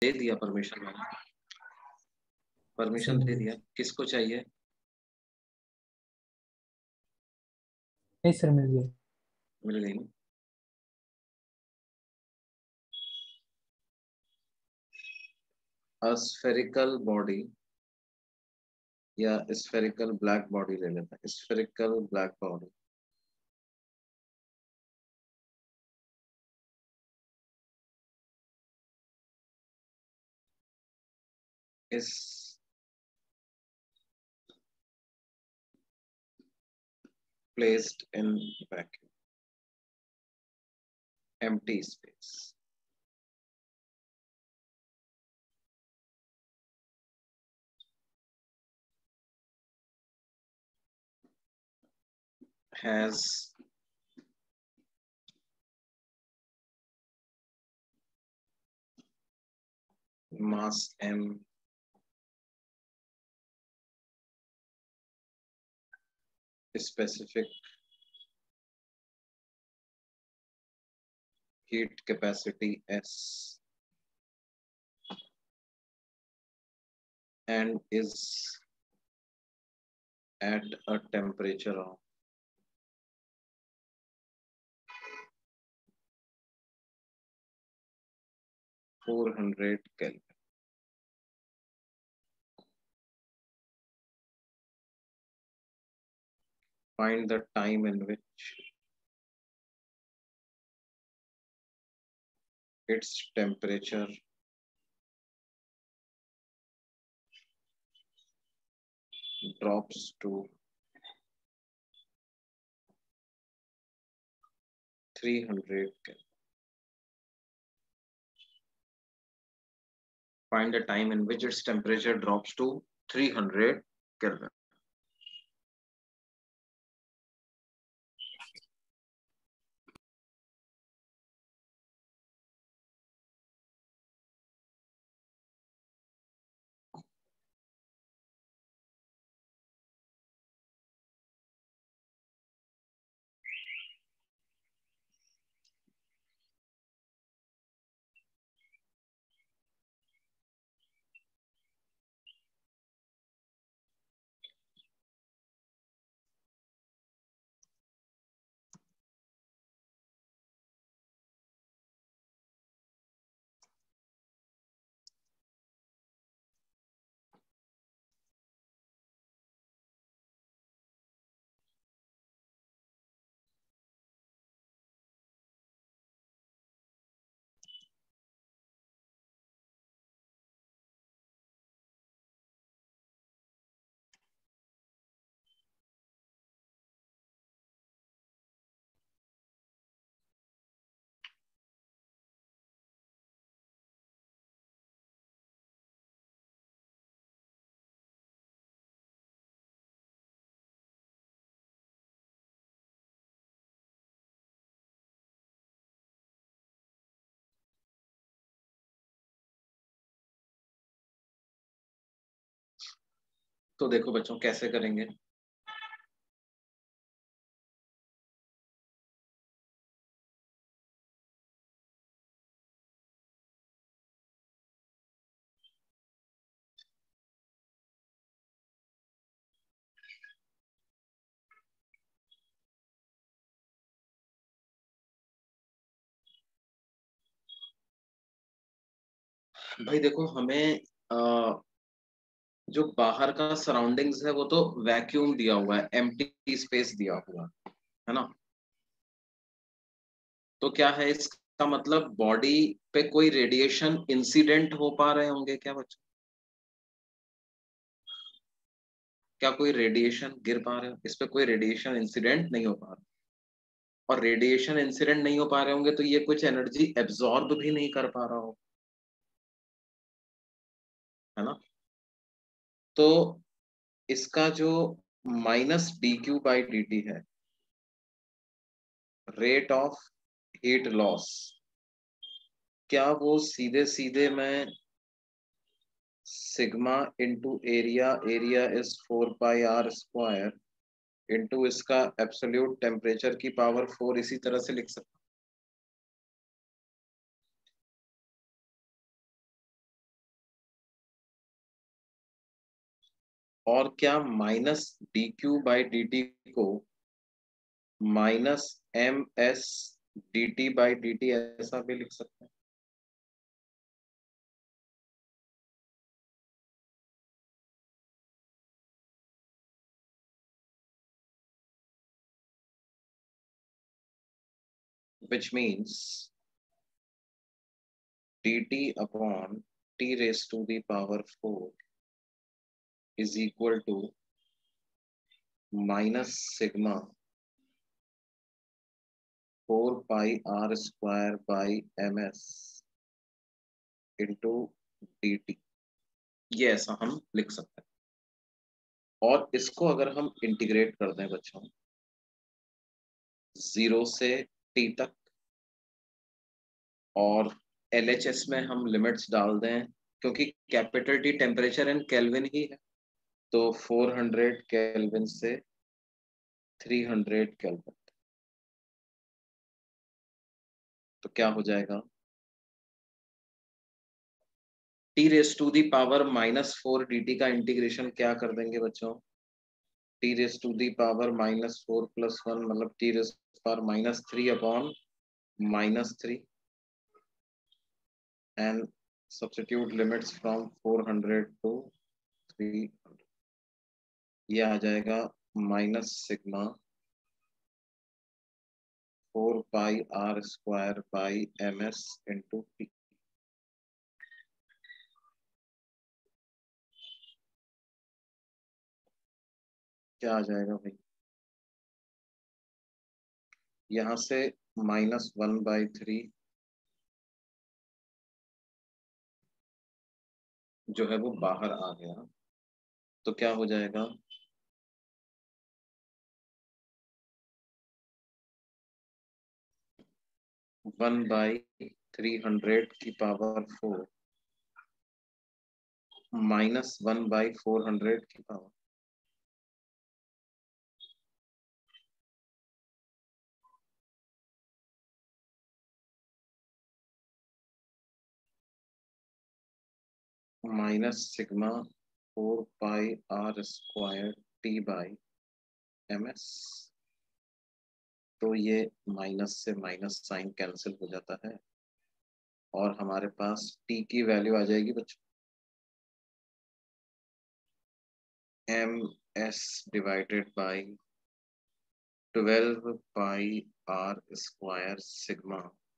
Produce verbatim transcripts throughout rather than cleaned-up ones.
दे दिया परमिशन मैंने, परमिशन दे दिया। किसको चाहिए? नहीं सर, मिल गया। मिल गई ना? स्फेरिकल बॉडी या स्फेरिकल ब्लैक बॉडी ले लेते हैं। Spherical black body is placed in vacuum, empty space. Has mass m, specific heat capacity S, and is at a temperature of four hundred Kelvin. Find the time in which its temperature drops to three hundred Kelvin. Find the time in which its temperature drops to three hundred Kelvin. तो देखो बच्चों कैसे करेंगे। भाई देखो हमें आ, जो बाहर का सराउंडिंग्स है वो तो वैक्यूम दिया हुआ है, एम्प्टी स्पेस दिया हुआ है ना। तो क्या है इसका मतलब, बॉडी पे कोई रेडिएशन इंसिडेंट हो पा रहे होंगे क्या बच्चों? क्या कोई रेडिएशन गिर पा रहे हो? इस पे कोई रेडिएशन इंसिडेंट नहीं हो पा रहा, और रेडिएशन इंसिडेंट नहीं हो पा रहे होंगे तो ये कुछ एनर्जी एब्जॉर्ब भी नहीं कर पा रहा हो, है ना। तो इसका जो minus D Q by D T है, रेट ऑफ हीट लॉस, क्या वो सीधे सीधे मैं sigma into area, area is four pi R square into इसका एब्सोल्यूट टेम्परेचर की पावर फोर इसी तरह से लिख सकता और क्या minus D Q by D T को minus M S D T by D T ऐसा भी लिख सकते हैं? which means dt upon t raised to the power four is equal to minus sigma four pi r square by ms into dt। ये ऐसा हम लिख सकते हैं। और इसको अगर हम इंटीग्रेट कर दें बच्चों जीरो से टी तक, और एल एच एस में हम लिमिट्स डाल दें, क्योंकि capital T temperature in kelvin ही है, तो फोर हंड्रेड केल्विन से थ्री हंड्रेड केल्विन, तो क्या हो जाएगा? T raise to the power minus four D T का इंटीग्रेशन क्या कर देंगे बच्चों? T raise to the power minus four plus one मतलब T raise power minus three upon minus three, and substitute limits from four hundred to three hundred. ये आ जाएगा minus sigma four pi R square by M S into T. क्या आ जाएगा भाई? यहां से माइनस वन बाई थ्री जो है वो बाहर आ गया, तो क्या हो जाएगा? वन बाई थ्री हंड्रेड की power four minus one by four hundred की power, minus sigma four pi R square T by M S. तो ये माइनस से माइनस साइन कैंसिल हो जाता है और हमारे पास टी की वैल्यू आ जाएगी बच्चों M S divided by twelve pi R square sigma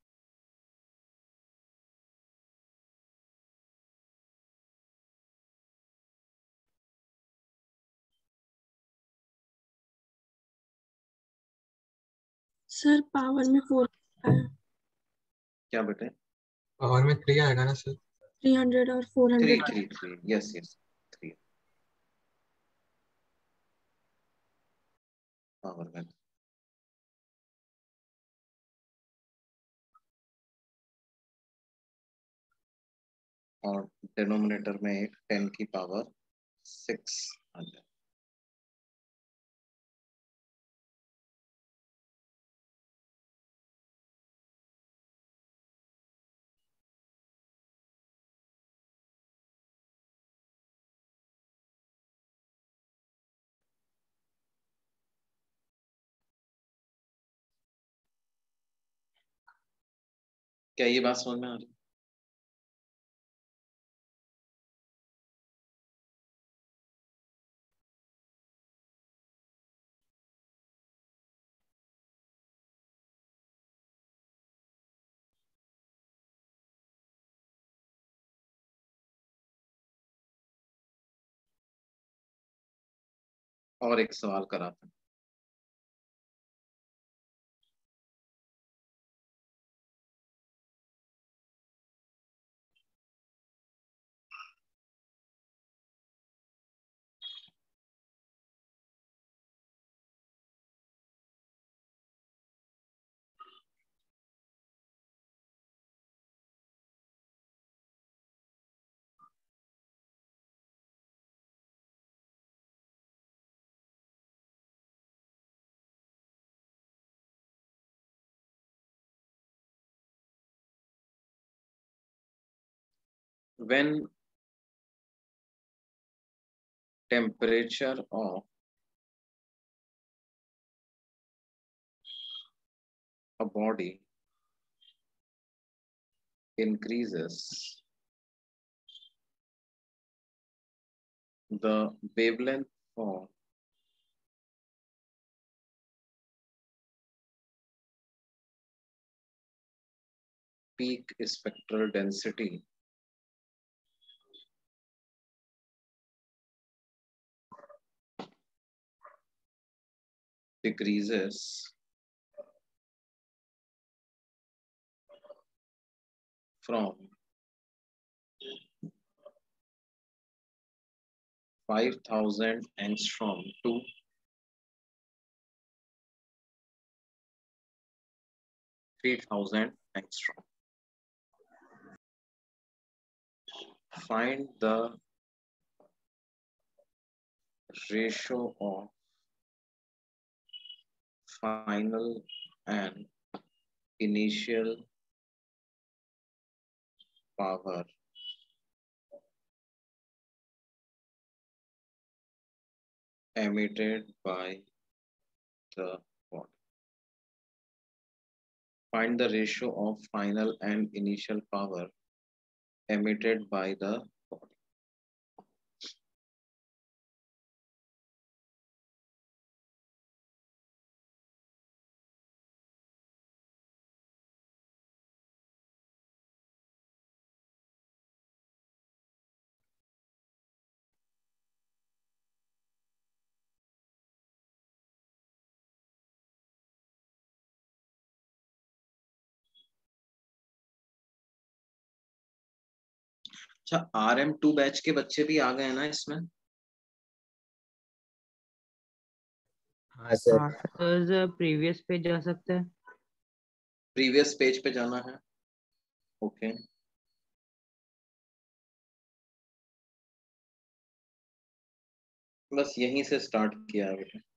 sir power में फोर है। क्या बेटे? पावर में थ्री आएगा ना सर? थ्री हंड्रेड और four three hundred three three yes yes three power में। और डिनोमिनेटर में एक टेन की पावर सिक्स आ जाए। क्या ये बात समझ में आ रही? और एक सवाल कराते हैं। When temperature of a body increases, the wavelength for peak spectral density decreases from five thousand angstrom to three thousand angstrom. Find the ratio of final and initial power emitted by the body. Find the ratio of final and initial power emitted by the body. अच्छा, R M two batch के बच्चे भी आ गए ना इसमें? हाँ sir. हाँ sir, previous पे जा सकते हैं। प्रीवियस पेज पे जाना है। ओके, बस यहीं से स्टार्ट किया है बेटा।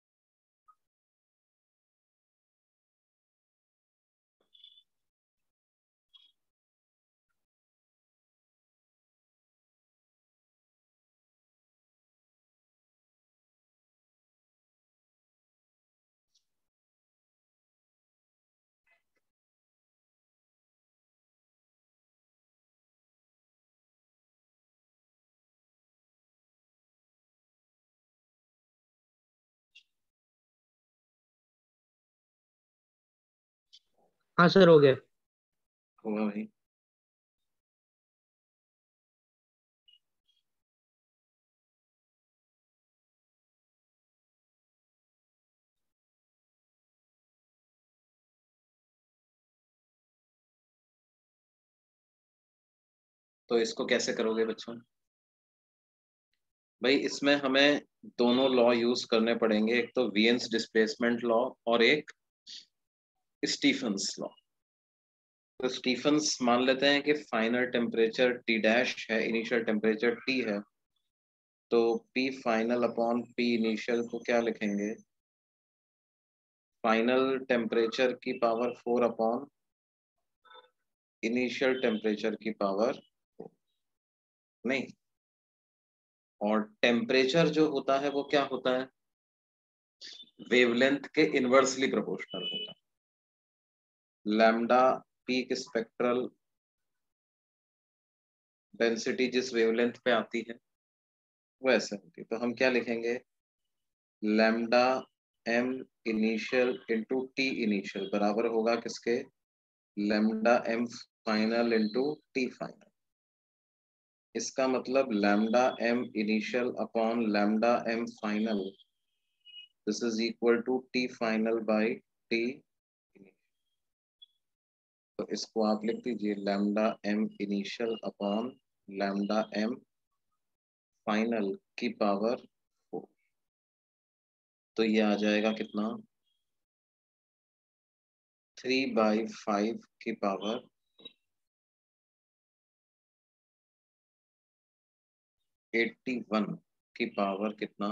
हाँ सर, हो गया। होगा भाई। तो इसको कैसे करोगे बच्चों? भाई इसमें हमें दोनों लॉ यूज करने पड़ेंगे, एक तो वीएन्स डिस्प्लेसमेंट लॉ और एक स्टीफन्स लॉ। तो स्टीफन्स मान लेते हैं कि फाइनल टेम्परेचर टी डैश है, इनिशियल टेम्परेचर टी है, तो P final upon P initial को क्या लिखेंगे? फाइनल टेम्परेचर की power four upon initial temperature की पावर नहीं, और टेम्परेचर जो होता है वो क्या होता है? वेवलेंथ के इनवर्सली प्रोपोर्शनल होता है। लैम्डा पीक स्पेक्ट्रल डेंसिटी जिस वेवलेंथ पे आती है वो ऐसे होती है। तो हम क्या लिखेंगे? Lambda M initial into T initial बराबर होगा किसके? Lambda M final into T final. इसका मतलब lambda M initial upon lambda M final, this is equal to T final by T. तो इसको आप लिख दीजिए lambda M initial upon lambda M final की पावर फोर। तो ये आ जाएगा कितना? थ्री बाई फाइव की पावर एट्टी वन की पावर कितना?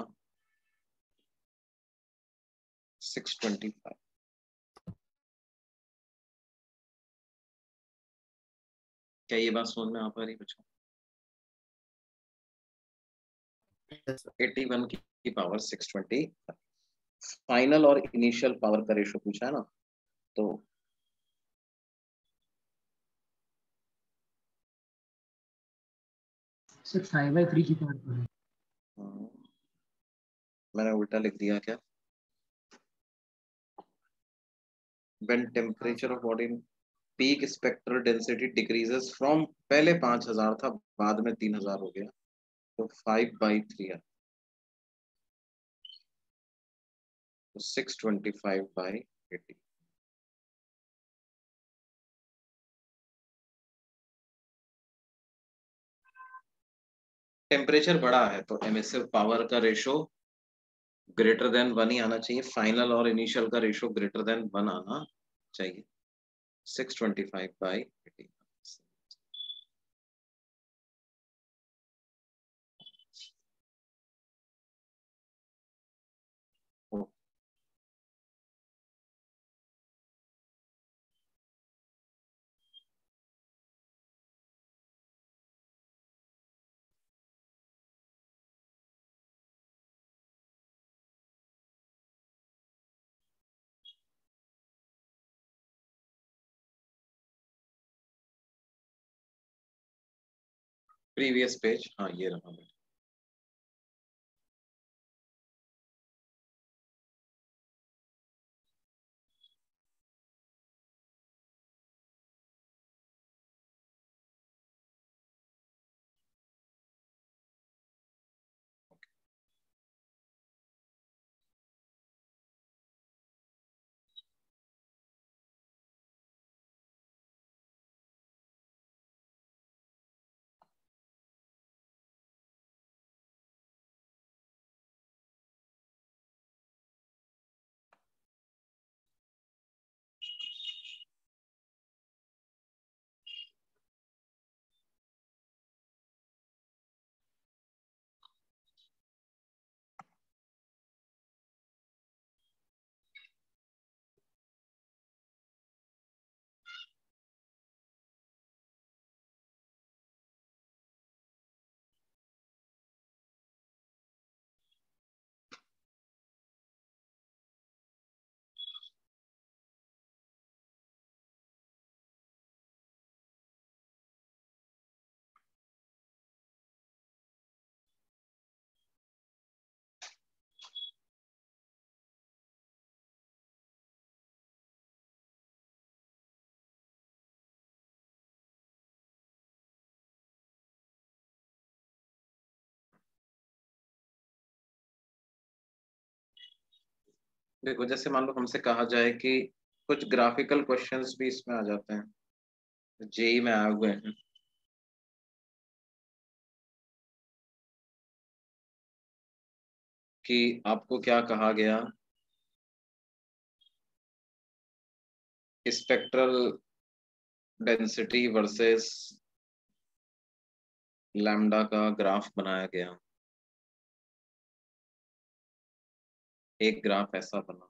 Six twenty five. क्या ये बात समझ में आ पा रही बच्चों? एटी वन की पावर सिक्स ट्वेंटी। फाइनल और इनिशियल पावर का रेशो पूछा है ना, तो सर फाइव बाई थ्री की पावर पर है। हाँ, मैंने उल्टा लिख दिया क्या? When temperature of body peak spectral density decreases from, पहले पांच हजार था, बाद में तीन हजार हो गया, तो फाइव बाई थ्री है, तो six twenty five by eighty. Temperature बढ़ा है तो एमिसिव पावर का रेशो ग्रेटर देन वन ही आना चाहिए, फाइनल और इनिशियल का रेशो ग्रेटर देन वन आना चाहिए। Six twenty five by eighty. Previous page, हाँ ये रहा मेरा। देखो जैसे मान लो हमसे कहा जाए कि कुछ ग्राफिकल क्वेश्चंस भी इसमें आ जाते हैं, जेई में आए हुए हैं, कि आपको क्या कहा गया, स्पेक्ट्रल डेंसिटी वर्सेस लैम्डा का ग्राफ बनाया गया। एक ग्राफ ऐसा बना,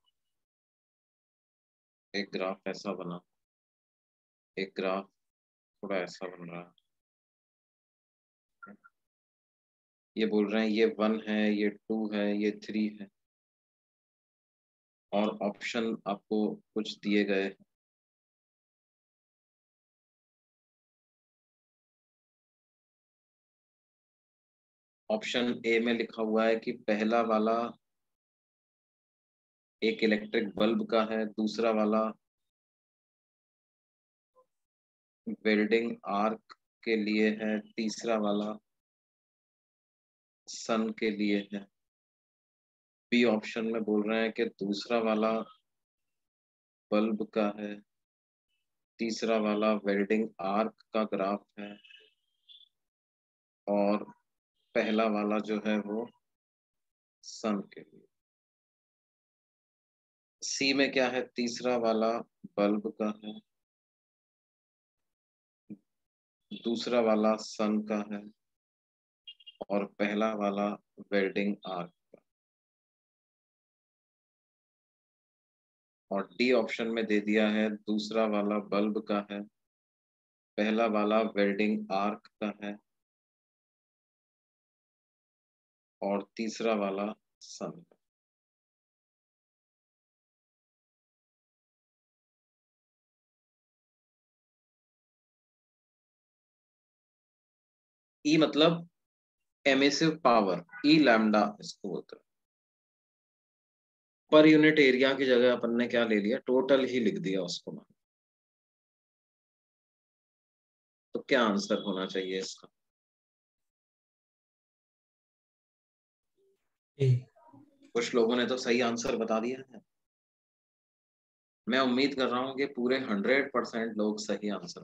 एक ग्राफ ऐसा बना, एक ग्राफ थोड़ा ऐसा बन रहा है। ये बोल रहे हैं ये वन है, ये टू है, ये थ्री है, और ऑप्शन आपको कुछ दिए गए हैं। ऑप्शन ए में लिखा हुआ है कि पहला वाला एक इलेक्ट्रिक बल्ब का है, दूसरा वाला वेल्डिंग आर्क के लिए है, तीसरा वाला सन के लिए है। बी ऑप्शन में बोल रहे हैं कि दूसरा वाला बल्ब का है, तीसरा वाला वेल्डिंग आर्क का ग्राफ है, और पहला वाला जो है वो सन के लिए। सी में क्या है, तीसरा वाला बल्ब का है, दूसरा वाला सन का है, और पहला वाला वेल्डिंग आर्क का। और डी ऑप्शन में दे दिया है दूसरा वाला बल्ब का है, पहला वाला वेल्डिंग आर्क का है, और तीसरा वाला सन। ई मतलब एमिसिव पावर, ई लैम्डा इसको बोलते हैं। पर यूनिट एरिया की जगह अपन ने क्या ले लिया, टोटल ही लिख दिया उसको। तो क्या आंसर होना चाहिए इसका? ए। कुछ लोगों ने तो सही आंसर बता दिया है। मैं उम्मीद कर रहा हूं कि पूरे हंड्रेड परसेंट लोग सही आंसर।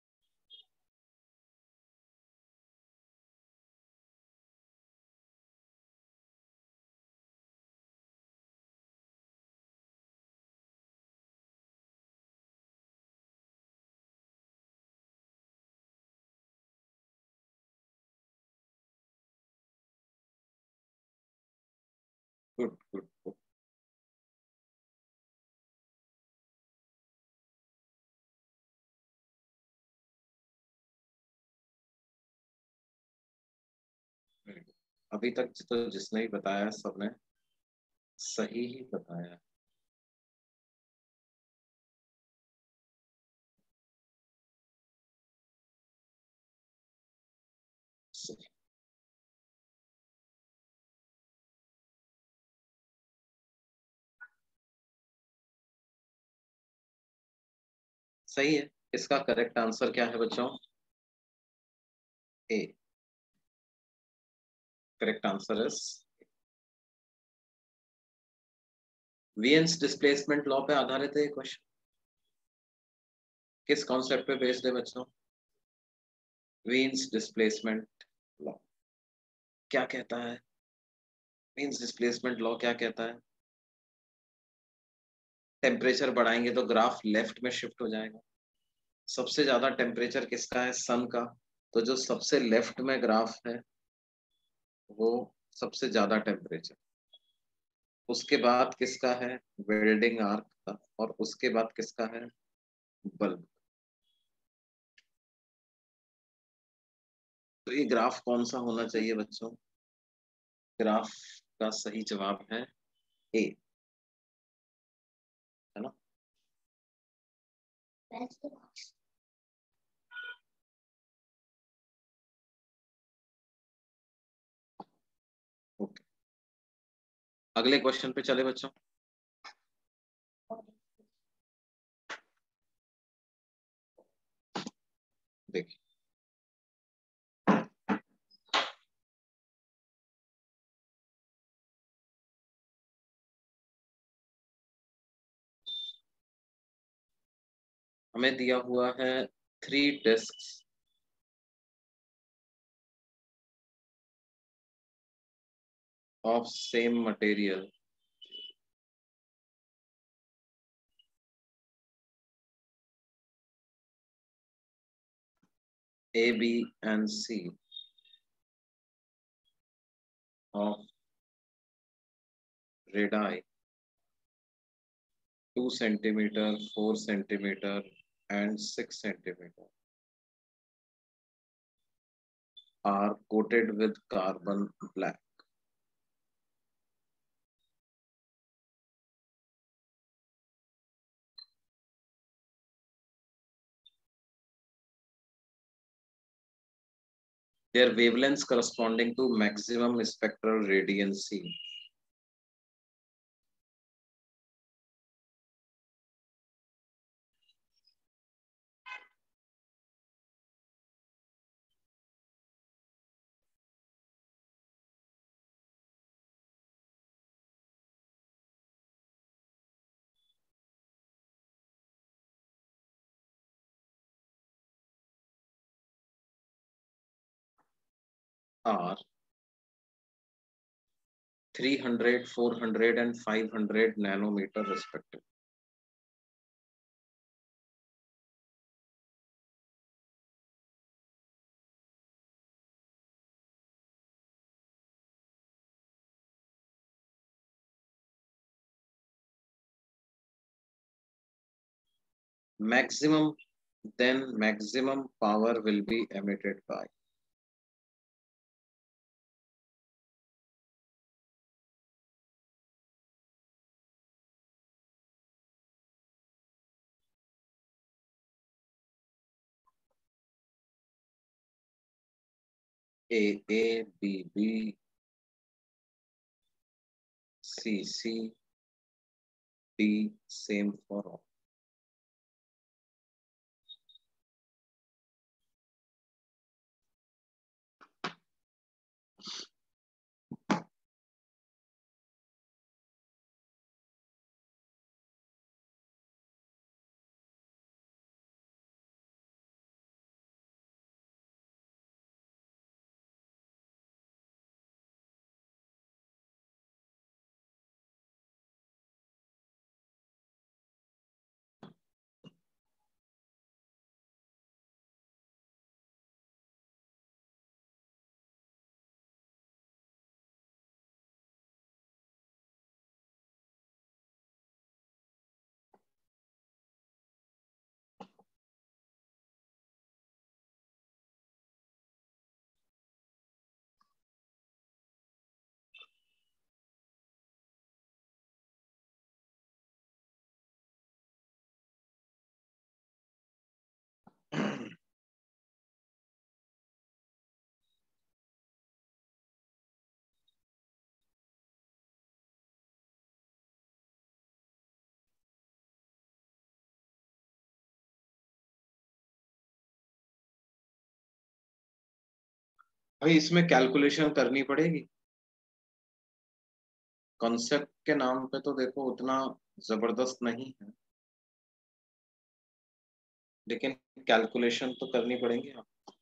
Good good good. अभी तक तो जिसने भी बताया सबने सही ही बताया। सही, सही है। इसका करेक्ट आंसर क्या है बच्चों? A. Correct answer is Wien's displacement law पे आधारित है क्वेश्चन। किस कॉन्सेप्ट पे बेस्ड है बच्चों? वीन्स डिस्प्लेसमेंट लॉ क्या कहता है? वीन्स डिस्प्लेसमेंट लॉ क्या कहता है? टेम्परेचर बढ़ाएंगे तो ग्राफ लेफ्ट में शिफ्ट हो जाएगा। सबसे ज्यादा टेम्परेचर किसका है? सन का। तो जो सबसे लेफ्ट में ग्राफ है वो सबसे ज्यादा टेम्परेचर। उसके बाद किसका है? वेल्डिंग आर्क का। और उसके बाद किसका है? बल्ब। तो ये ग्राफ कौन सा होना चाहिए बच्चों? ग्राफ का सही जवाब है ए, है ना? ओके, अगले क्वेश्चन पे चले बच्चों। देखिए, हमें दिया हुआ है three discs of same material A, B and C of radii two centimeter, four centimeter and six centimeter are coated with carbon black. Their wavelengths corresponding to maximum spectral radiancy. Are three hundred, four hundred and five hundred nanometer respectively. Maximum, then maximum power will be emitted by A A B B C C D same for all. भाई इसमें calculation करनी पड़ेगी। Concept के नाम पे तो देखो उतना जबरदस्त नहीं है, लेकिन कैलकुलेशन तो करनी पड़ेगी।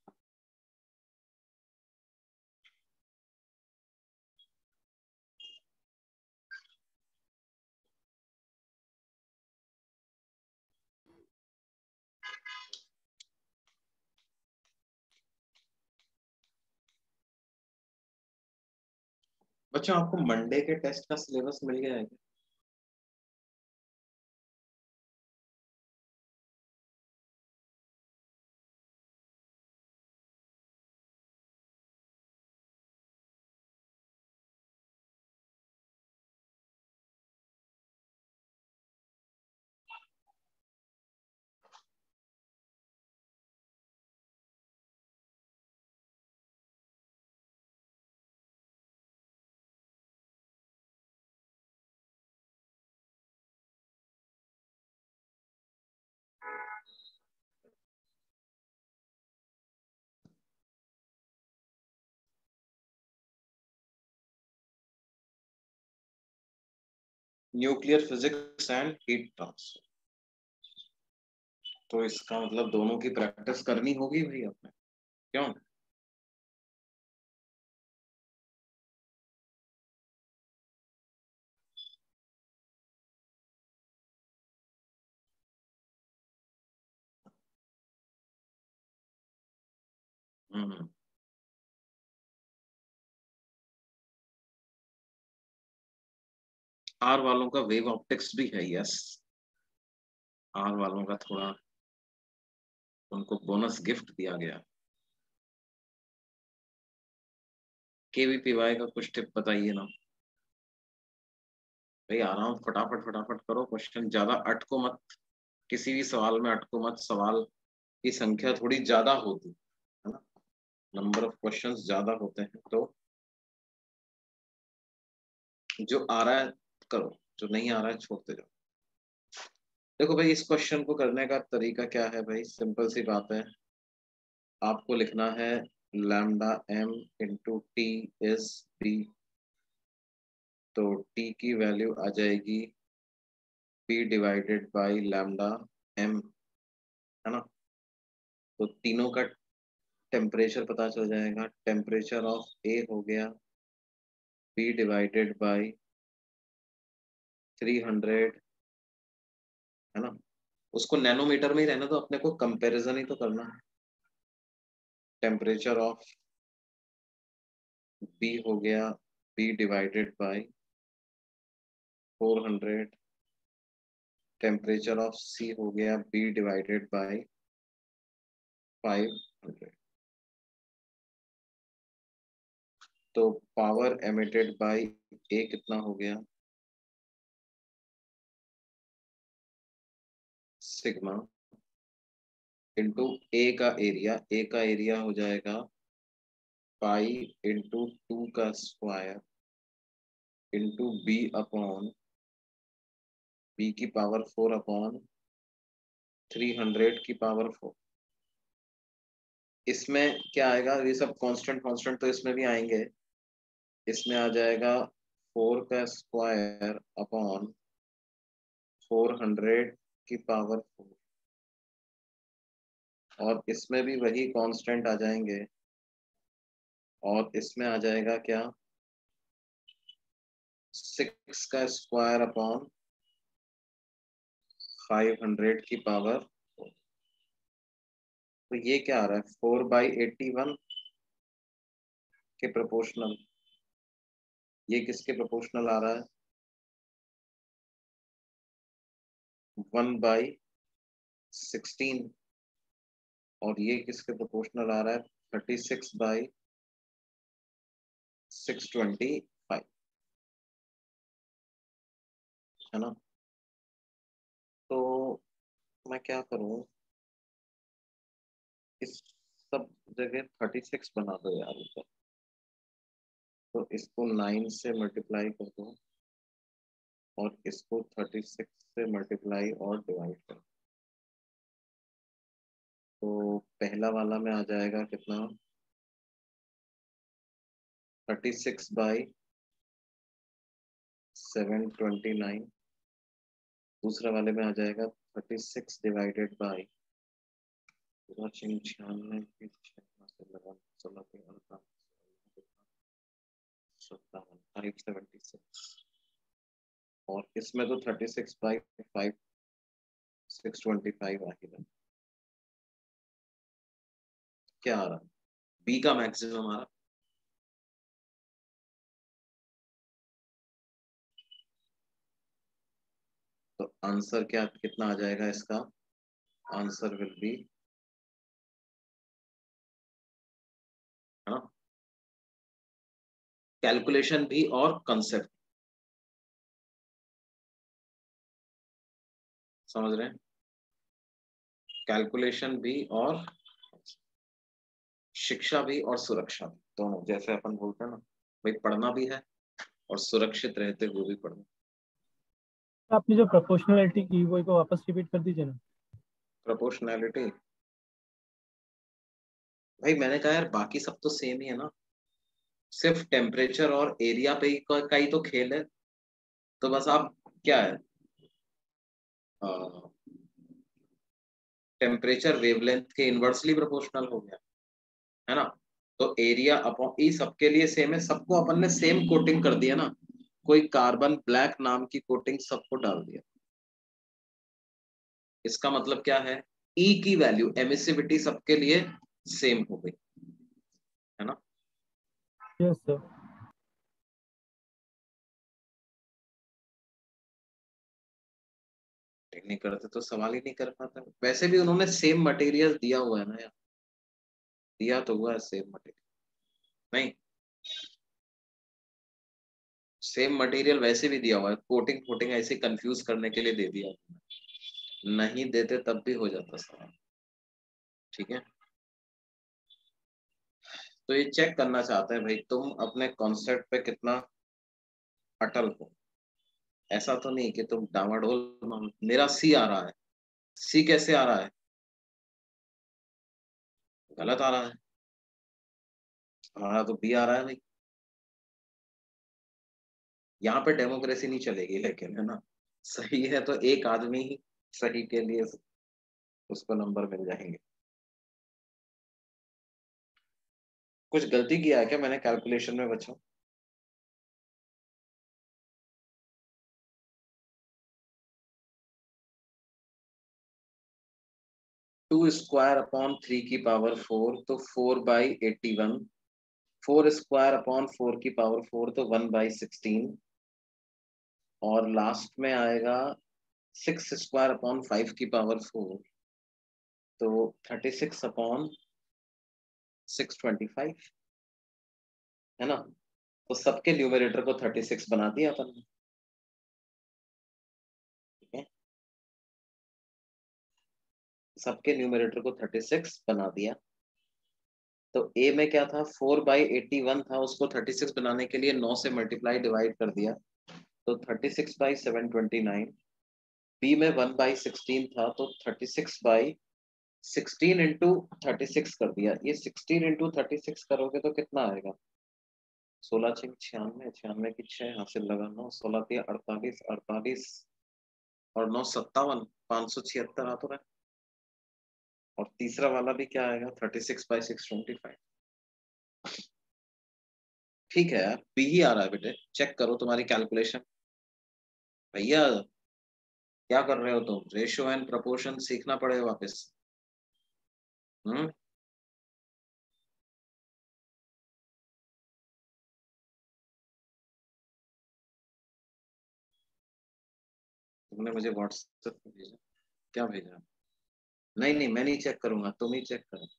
बच्चों आपको मंडे के टेस्ट का सिलेबस मिल गया है क्या? Nuclear physics and heat transfer, तो इसका मतलब दोनों की प्रैक्टिस करनी होगी भाई आपने, क्यों? हम्म आर वालों का वेव ऑप्टिक्स भी है, यस। आर वालों का थोड़ा उनको बोनस गिफ्ट दिया गया। केवीपीवाई का कुछ टिप बताइए ना भाई। आराम, फटाफट फटाफट करो क्वेश्चन, ज्यादा अटको मत, किसी भी सवाल में अटको मत। सवाल की संख्या थोड़ी ज्यादा होती है ना, नंबर ऑफ क्वेश्चंस ज्यादा होते हैं, तो जो आ रहा है करो, जो नहीं आ रहा है छोड़ते जाओ। देखो भाई इस क्वेश्चन को करने का तरीका क्या है भाई, सिंपल सी बात है। आपको लिखना है lambda M into T is B, तो टी की वैल्यू आ जाएगी B divided by lambda M, है ना। तो तीनों का टेम्परेचर पता चल जाएगा। टेम्परेचर ऑफ ए हो गया B divided by three hundred, है ना। उसको नैनोमीटर में ही रहना, तो अपने को कंपैरिजन ही तो करना है। टेम्परेचर ऑफ बी हो गया B divided by four hundred, temperature of C हो गया B divided by five hundred. तो पावर एमिटेड बाई ए कितना हो गया, सिग्मा इंटू ए का एरिया। ए का एरिया हो जाएगा पाई इंटू टू का square into B upon B की power four upon three hundred की पावर फोर। इसमें क्या आएगा, ये सब कांस्टेंट कांस्टेंट तो इसमें भी आएंगे। इसमें आ जाएगा फोर का स्क्वायर अपॉन फोर हंड्रेड की पावर फोर, और इसमें भी वही कांस्टेंट आ जाएंगे, और इसमें आ जाएगा क्या, सिक्स का स्क्वायर अपॉन फाइव हंड्रेड की पावर फोर। तो ये क्या आ रहा है, फोर बाई एट्टी वन के प्रोपोर्शनल। ये किसके प्रोपोर्शनल आ रहा है, वन बाई सिक्सटीन। और ये किसके प्रोपोर्शनल आ रहा है, thirty six by six twenty five, है ना। तो मैं क्या करूं, इस सब जगह थर्टी सिक्स बना दो यार ऊपर, तो इसको नाइन से मल्टीप्लाई कर दो और इसको थर्टी सिक्स से मल्टीप्लाई और डिवाइड कर दो। तो पहला वाला में आ जाएगा कितना, thirty six by seven twenty nine. दूसरा वाले में आ जाएगा थर्टी सिक्स डिवाइडेड बाई छियानवे सत्तावन फाइव सेवेंटी सिक्स, और इसमें तो thirty six by five six twenty five आ ही रहा। क्या आ रहा, बी का मैक्सिमम आ रहा। तो आंसर क्या कितना आ जाएगा इसका, आंसर विल बी, हाँ, कैलकुलेशन भी और कंसेप्ट, समझ रहे हैं, कैलकुलेशन भी और शिक्षा भी और सुरक्षा भी दोनों। जैसे अपन बोलते हैं ना भाई, पढ़ना भी है और सुरक्षित रहते हुए भी पढ़ना। आपने जो प्रोपोर्शनलिटी की वो एक बार वापस रिपीट कर दीजिए ना। प्रोपोर्शनैलिटी भाई मैंने कहा यार, बाकी सब तो सेम ही है ना, सिर्फ टेम्परेचर और एरिया पे ही का, का ही तो खेल है। तो बस आप क्या है, टेम्परेचर वेवलेंथ के इनवर्सली प्रोपोर्शनल हो गया, है ना। तो एरिया अपॉन ई सबके लिए सेम है, सबको अपन ने सेम कोटिंग कर दिया ना, कोई कार्बन ब्लैक नाम की कोटिंग सबको डाल दिया। इसका मतलब क्या है, ई की वैल्यू एमिसिविटी सबके लिए सेम हो गई, है ना। Yes sir. नहीं करते तो सवाल ही नहीं कर पाता। वैसे भी उन्होंने सेम मटेरियल दिया हुआ है ना यार, दिया तो हुआ है सेम मटेरियल, नहीं सेम मटेरियल वैसे भी दिया हुआ है, कोटिंग कोटिंग ऐसे कंफ्यूज करने के लिए दे दिया, नहीं देते तब भी हो जाता सवाल, ठीक है। तो ये चेक करना चाहते हैं भाई तुम अपने कॉन्सेप्ट पे कितना अटल हो। ऐसा तो नहीं कि तुम डामाडोल, मेरा सी आ रहा है, सी कैसे आ रहा है, गलत आ रहा है, हमारा तो बी आ रहा है भाई। यहाँ पे डेमोक्रेसी नहीं चलेगी लेकिन, है ना, सही है तो एक आदमी ही सही के लिए उसको नंबर मिल जाएंगे। कुछ गलती किया है क्या मैंने कैलकुलेशन में बच्चों? टू स्क्वायर अपॉन थ्री की पावर फोर तो four by eighty one, four square upon four की पावर फोर तो वन बाई सिक्सटीन, और लास्ट में आएगा सिक्स स्क्वायर अपॉन फाइव की पावर फोर तो thirty six upon six twenty five, है ना। तो सबके न्यूमरेटर को थर्टी सिक्स बना दिया अपन ने, ठीक है, सबके न्यूमरेटर को थर्टी सिक्स बना दिया। तो ए में क्या था, फोर बाई एटी वन था, उसको थर्टी सिक्स बनाने के लिए नौ से मल्टीप्लाई डिवाइड कर दिया, तो thirty six by seven twenty nine. B में वन बाई सिक्सटीन था, तो thirty six by sixteen into thirty six कर दिया। ये सिक्सटीन इंटू थर्टी सिक्स करोगे तो कितना आएगा, सोलह छः छियानवे, छियानवे की छः हासिल लगा, नौ सोलह दिया अड़तालीस, अड़तालीस और नौ सत्तावन, पाँच सौ छिहत्तर आ तो रहा है। और तीसरा वाला भी क्या आएगा, thirty six by six twenty five. ठीक है, बी ही आ रहा है बेटे, चेक करो तुम्हारी कैलकुलेशन। भैया क्या कर रहे हो तुम, रेशियो एंड प्रोपोर्शन सीखना पड़ेगा वापस। हम्म तुमने मुझे व्हाट्सएप पे भेजा, क्या भेजा? नहीं नहीं, मैं नहीं चेक करूंगा, तुम ही चेक करो।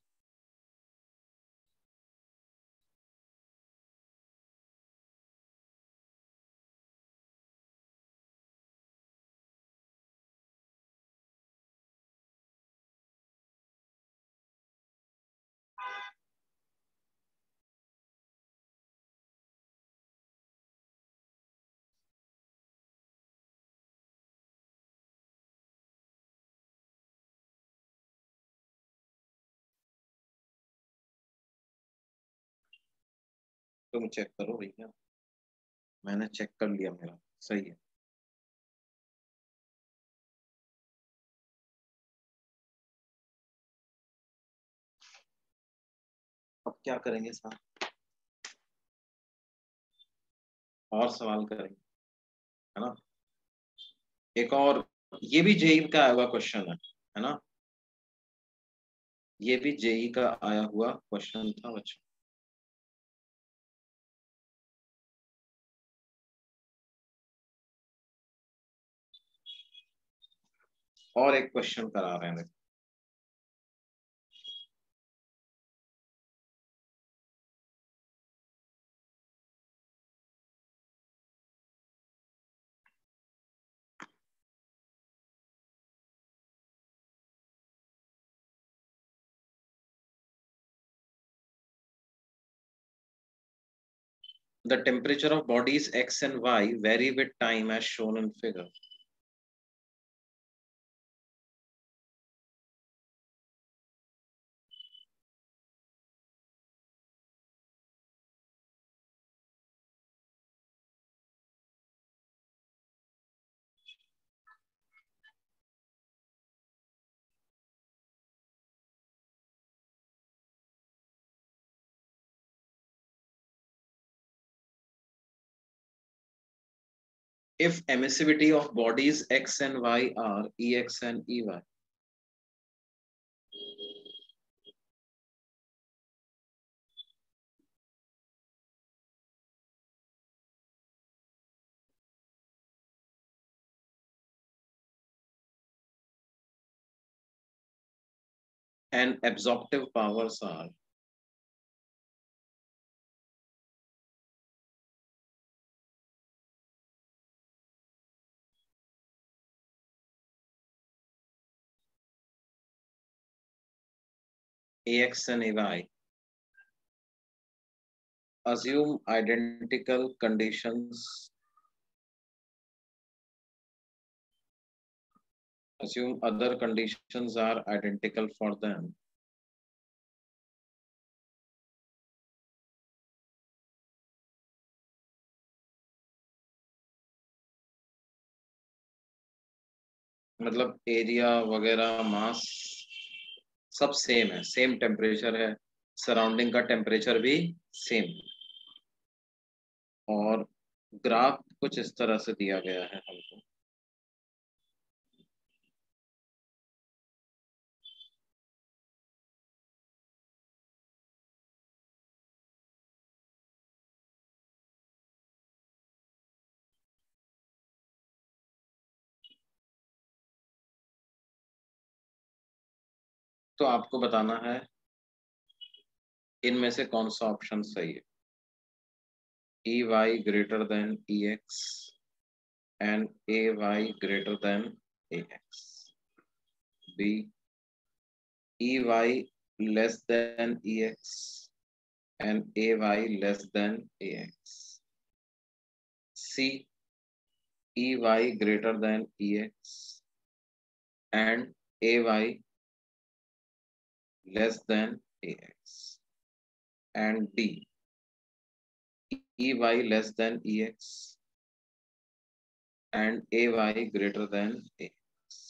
तुम चेक करो भैया, मैंने चेक कर लिया, मेरा सही है। अब क्या करेंगे साहब, और सवाल करेंगे, है ना। एक और, ये भी जेई का आया हुआ क्वेश्चन है है ना, ये भी जेई का आया हुआ क्वेश्चन था बच्चों। और एक क्वेश्चन करा रहे हैं, the temperature of bodies X and Y vary with time as shown in figure. If emissivity of bodies X and Y are E X and E Y. And absorptive powers are A X and A Y. Assume identical conditions. Assume other conditions are identical for them. मतलब area वगैरह mass सब same है, same temperature है, surrounding का temperature भी same, और graph कुछ इस तरह से दिया गया है हमको। तो आपको बताना है इनमें से कौन सा ऑप्शन सही है। E Y greater than E X and A Y greater than A X. B, E Y less than ex and ay less than ax. C, ey greater than ex and ay less than ax. And D, ey less than ex and ay greater than ax.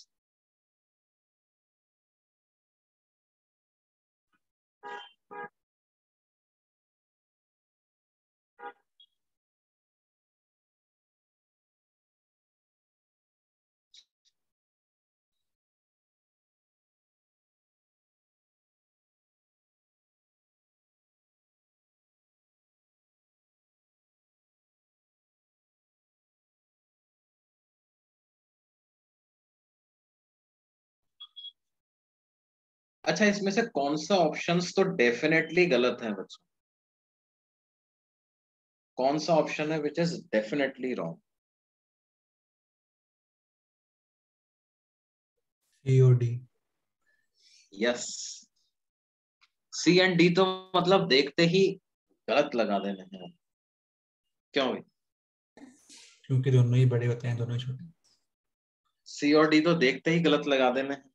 अच्छा, इसमें से कौन सा options तो definitely गलत है बच्चों? कौन सा ऑप्शन है which is definitely wrong? C और D. Yes, C and D तो मतलब देखते ही गलत लगा देने हैं। क्यों भाई? क्योंकि दोनों ही बड़े होते हैं, दोनों ही छोटे। सी और डी तो देखते ही गलत लगा देने हैं।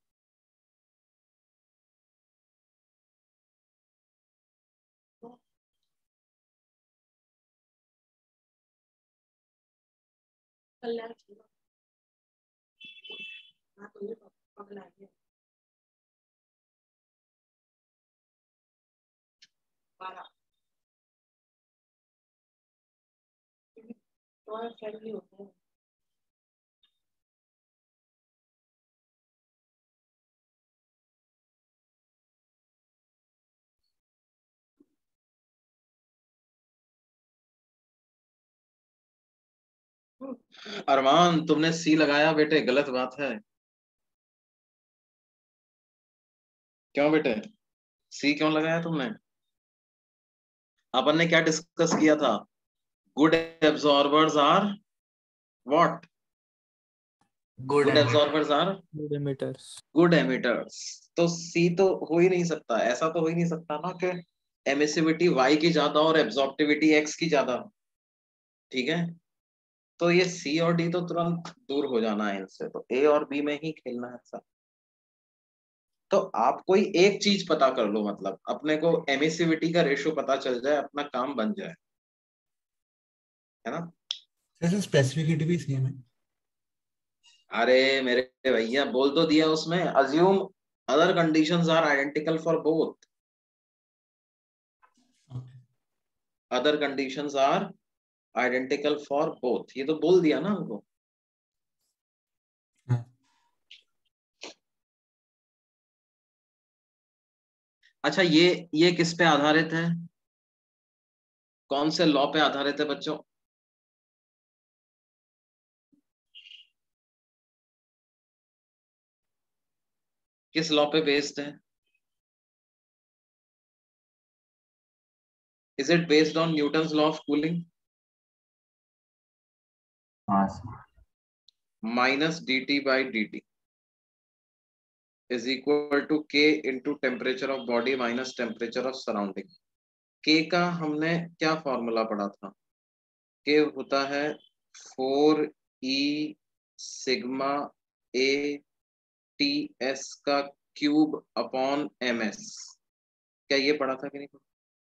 अरमान, तुमने सी लगाया बेटे, गलत बात है। क्यों बेटे, सी क्यों लगाया तुमने? अपन ने क्या डिस्कस किया था? Good absorbers are what? Good good absorbers are good emitters. Good emitters. तो सी तो हो ही नहीं सकता, ऐसा तो हो ही नहीं सकता ना कि एमिसिविटी वाई की ज्यादा और एब्जॉर्प्टिविटी एक्स की ज्यादा। ठीक है, तो ये सी और डी तो तुरंत दूर हो जाना है इनसे, तो ए और बी में ही खेलना है सब। तो आप कोई एक चीज पता कर लो, मतलब अपने को एमिसिविटी का रेशियो पता चल जाए, अपना काम बन जाए, है ना? जैसे स्पेसिफिसिटी भी सेम है। अरे मेरे भैया, बोल तो दिया उसमें, assume other conditions are identical for both. Other conditions are identical for both, ये तो बोल दिया ना हमको। हाँ। अच्छा, ये ये किस पे आधारित है? कौन से लॉ पे आधारित है बच्चों? किस लॉ पे बेस्ड है? Is it based on Newton's law of cooling? हाँ minus D T by D T is equal to K into temperature of body minus temperature of surrounding. K का हमने क्या फॉर्मूला पढ़ा था? के होता है four E sigma A T S का cube upon M S. क्या ये पढ़ा था कि नहीं?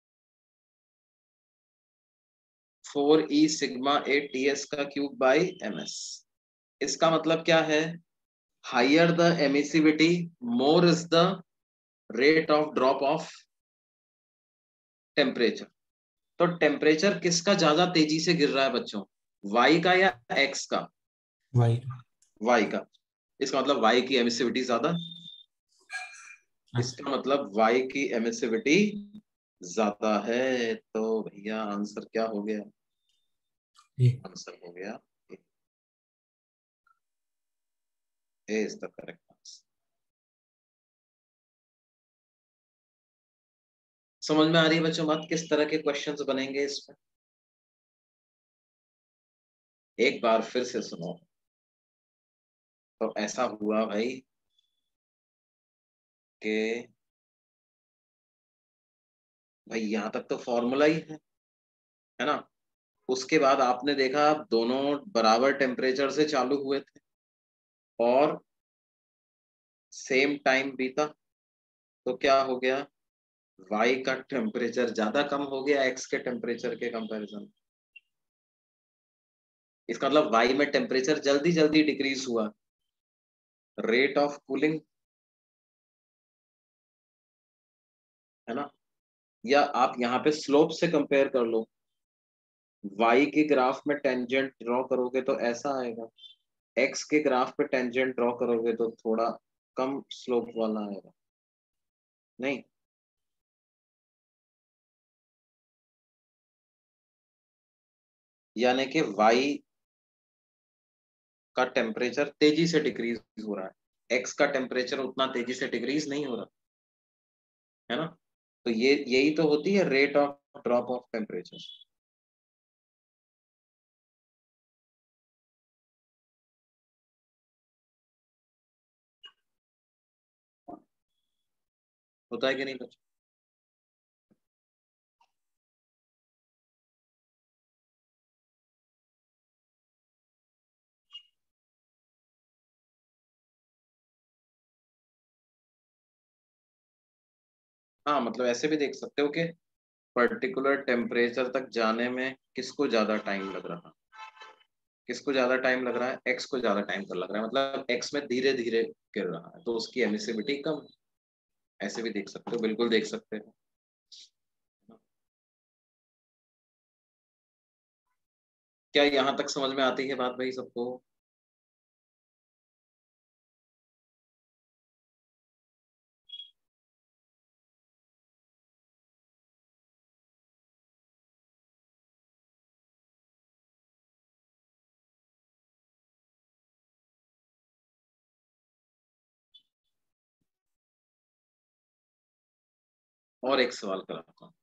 Four E sigma A T S का क्यूब बाई एम एस। इसका मतलब क्या है? Higher the emissivity, more is the rate of drop of temperature. तो टेम्परेचर किसका ज्यादा तेजी से गिर रहा है बच्चों? वाई का या एक्स का? वाई। वाई का। इसका मतलब वाई की एमिसिविटी ज्यादा, इसका मतलब वाई की एमिसिविटी ज्यादा है। तो भैया आंसर क्या हो गया? आंसर हो गया A is the correct answer. समझ में आ रही है बच्चों बात? किस तरह के क्वेश्चंस बनेंगे इसमें? एक बार फिर से सुनो। तो ऐसा हुआ भाई कि भाई यहाँ तक तो फॉर्मूला ही है है ना। उसके बाद आपने देखा आप दोनों बराबर टेम्परेचर से चालू हुए थे और सेम टाइम बीता, तो क्या हो गया, वाई का टेम्परेचर ज्यादा कम हो गया एक्स के टेम्परेचर के कंपैरिजन। इसका मतलब वाई में टेम्परेचर जल्दी जल्दी डिक्रीज हुआ, रेट ऑफ कूलिंग, है ना। या आप यहाँ पे स्लोप से कंपेयर कर लो, वाई के ग्राफ में टेंजेंट ड्रॉ करोगे तो ऐसा आएगा, एक्स के ग्राफ पे टेंजेंट ड्रॉ करोगे तो थोड़ा कम स्लोप वाला आएगा, नहीं। यानी कि वाई का टेम्परेचर तेजी से डिक्रीज हो रहा है, एक्स का टेम्परेचर उतना तेजी से डिक्रीज नहीं हो रहा, है ना। तो ये यही तो होती है rate of drop of temperature. होता है कि नहीं बच्चों? हाँ मतलब ऐसे भी देख सकते हो कि पर्टिकुलर टेम्परेचर तक जाने में किसको ज्यादा टाइम लग रहा है, किसको ज्यादा टाइम लग रहा है, एक्स को ज्यादा टाइम कर लग रहा है, मतलब एक्स में धीरे धीरे गिर रहा है तो उसकी एमिसिविटी कम है। ऐसे भी देख सकते हो, बिल्कुल देख सकते हो। क्या यहाँ तक समझ में आती है बात भाई सबको? और एक सवाल कराता हूँ।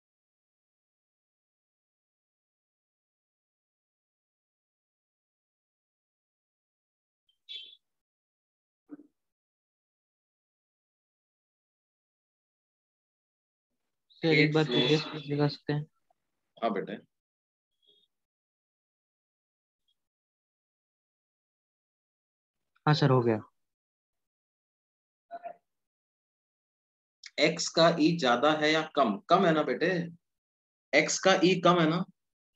सर एक heat bar flows, previous page दिखा सकते हैं? हाँ बेटे। हाँ सर हो गया। एक्स का ई ज्यादा है या कम? कम है ना बेटे, एक्स का ई कम है ना।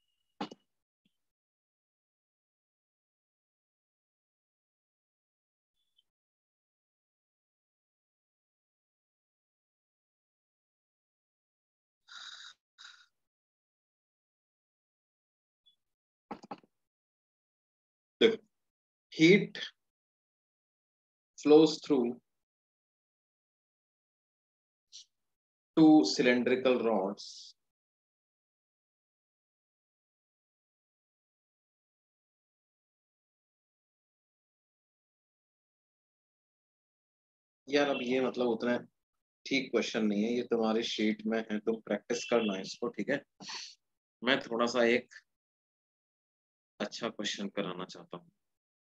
देखो, heat flows through two cylindrical rods यार अब ये मतलब उतना ठीक क्वेश्चन नहीं है, ये तुम्हारी शीट में है, तुम प्रैक्टिस करना इसको, ठीक है। मैं थोड़ा सा एक अच्छा क्वेश्चन कराना चाहता हूँ।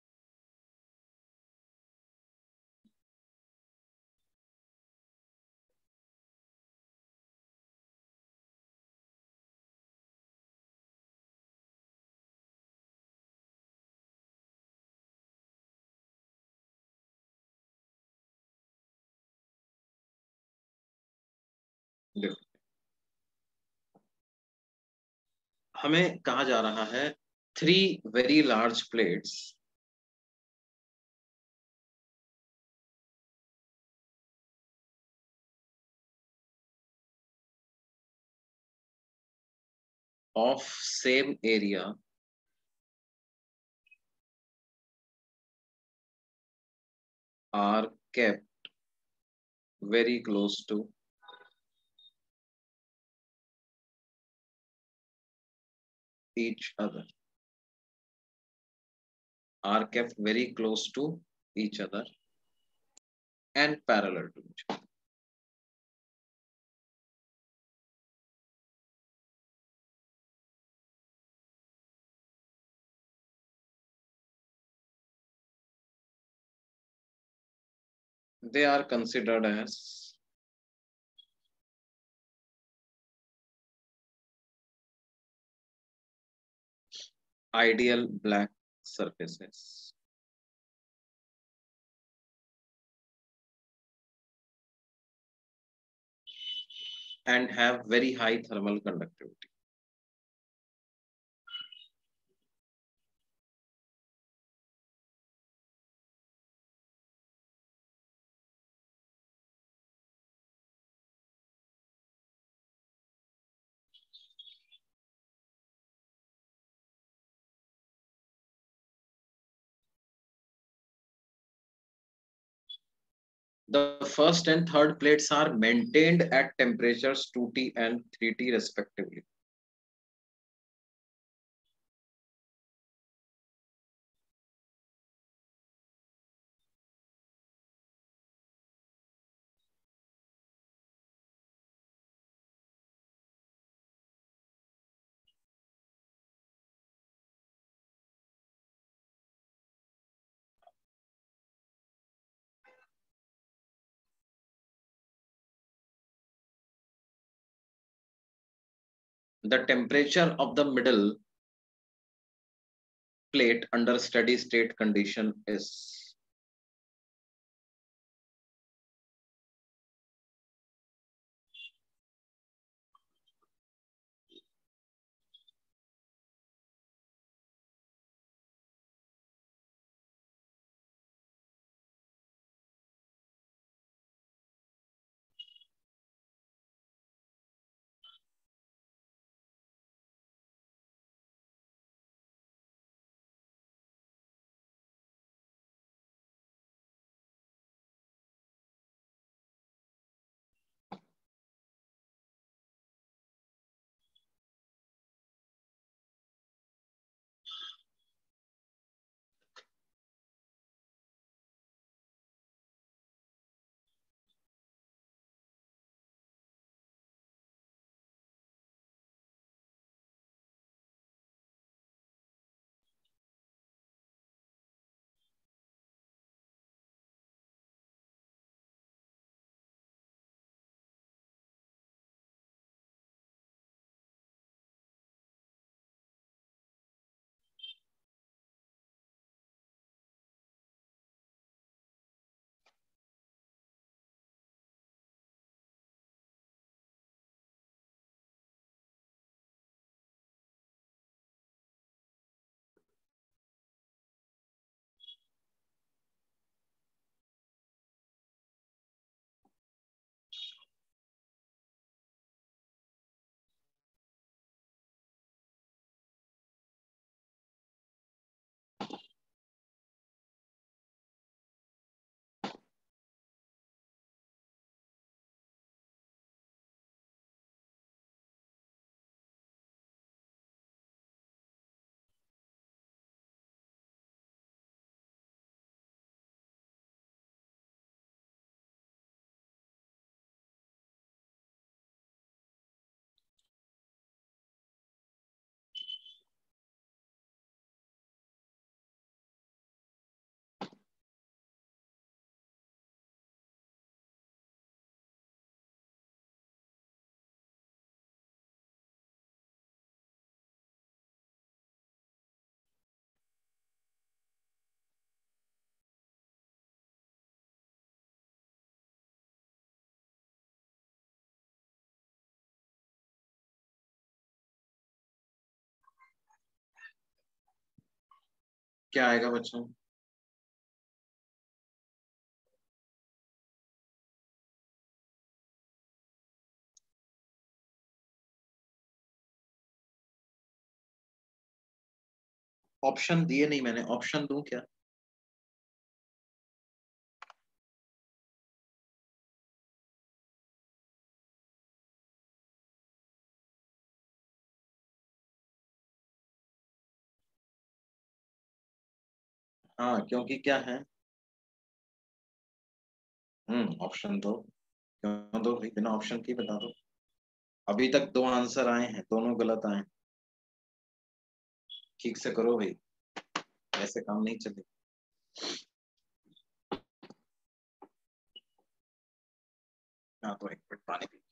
देखो, हमें कहा जा रहा है three very large plates of same area are kept very close to each other, are kept very close to each other and parallel to each other. They are considered as ideal black surfaces. And have very high thermal conductivity. The first and third plates are maintained at temperatures two T and three T respectively. The temperature of the middle plate under steady state condition is क्या आएगा बच्चों? Option दिए नहीं मैंने, option दूं क्या? हाँ, क्योंकि क्या है? हम्म ऑप्शन दो। क्यों दो भाई? बिना ऑप्शन की बता दो। अभी तक दो आंसर आए हैं, दोनों गलत आए। ठीक से करो भाई, ऐसे काम नहीं चले। हाँ तो एक मिनट पानी पी।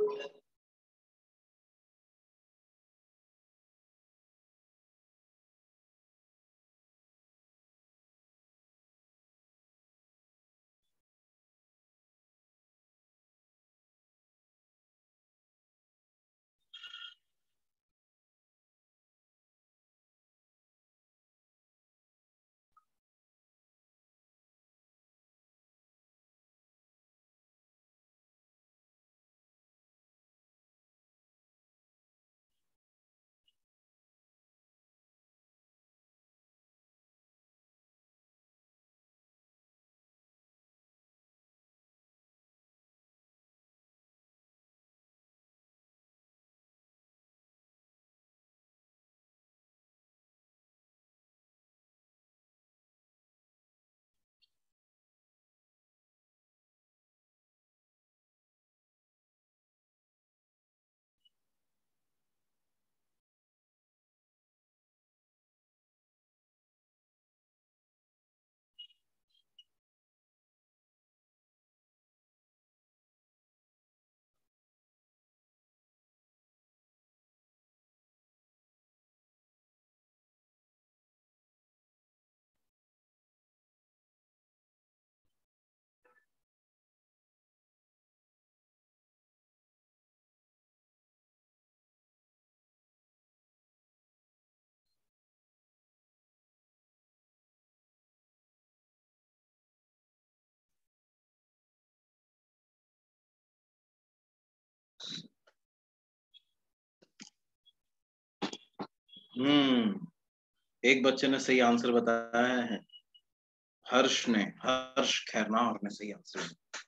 हम्म एक बच्चे ने सही आंसर बताया है, हर्ष ने, हर्ष खैरनार ने सही आंसर।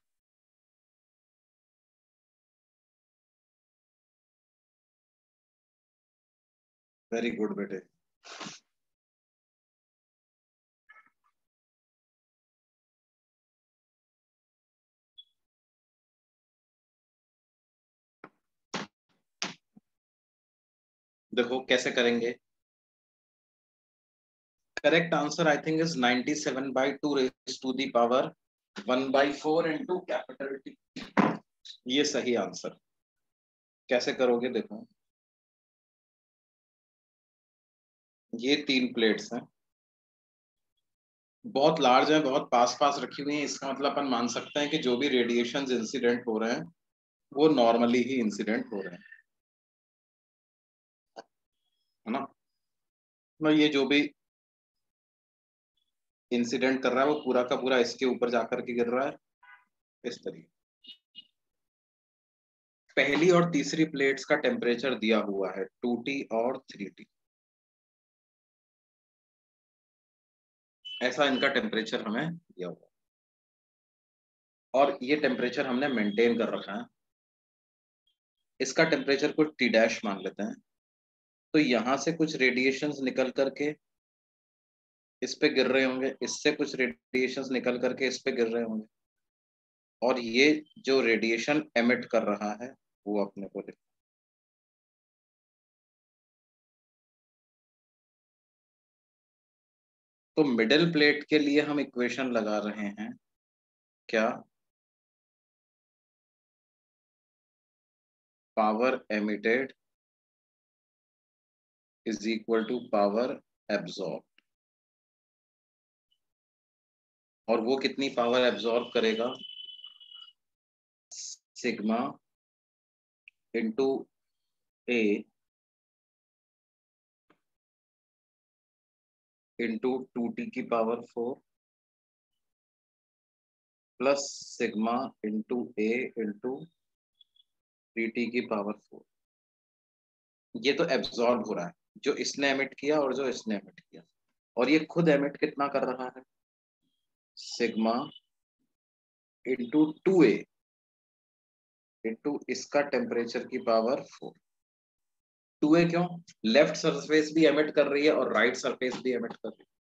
वेरी गुड बेटे। देखो कैसे करेंगे। Correct answer I think is ninety seven by two raise to the power one by four into capital T. ये सही आंसर। कैसे करोगे देखो, ये तीन प्लेट्स हैं, बहुत लार्ज है, बहुत पास पास रखी हुई है, इसका मतलब अपन मान सकते हैं कि जो भी रेडिएशंस इंसिडेंट हो रहे हैं वो नॉर्मली ही इंसिडेंट हो रहे हैं, है ना। तो ये जो भी इंसिडेंट कर रहा है वो पूरा का पूरा इसके ऊपर जाकर के गिर रहा है इस तरीके। पहली और तीसरी प्लेट्स का टेम्परेचर दिया हुआ है टू टी और थ्री टी, ऐसा इनका टेम्परेचर हमें दिया हुआ और ये टेम्परेचर हमने मेंटेन कर रखा है। इसका टेम्परेचर को टी डैश मान लेते हैं। तो यहां से कुछ रेडिएशंस निकल करके इस पे गिर रहे होंगे, इससे कुछ रेडिएशंस निकल करके इस पे गिर रहे होंगे, और ये जो रेडिएशन एमिट कर रहा है वो अपने को लिखा। तो मिडिल प्लेट के लिए हम इक्वेशन लगा रहे हैं क्या, power emitted is equal to power absorb, और वो कितनी पावर एब्जॉर्ब करेगा, sigma into A into two T की power four plus sigma into A into three T की पावर फोर। ये तो एब्जॉर्ब हो रहा है, जो इसने एमिट किया और जो इसने एमिट किया, और ये खुद एमिट कितना कर रहा है, sigma into two A into इसका टेम्परेचर की पावर फोर। टू ए क्यों, लेफ्ट सरफेस भी एमिट कर रही है और राइट सरफेस भी एमिट कर रही है,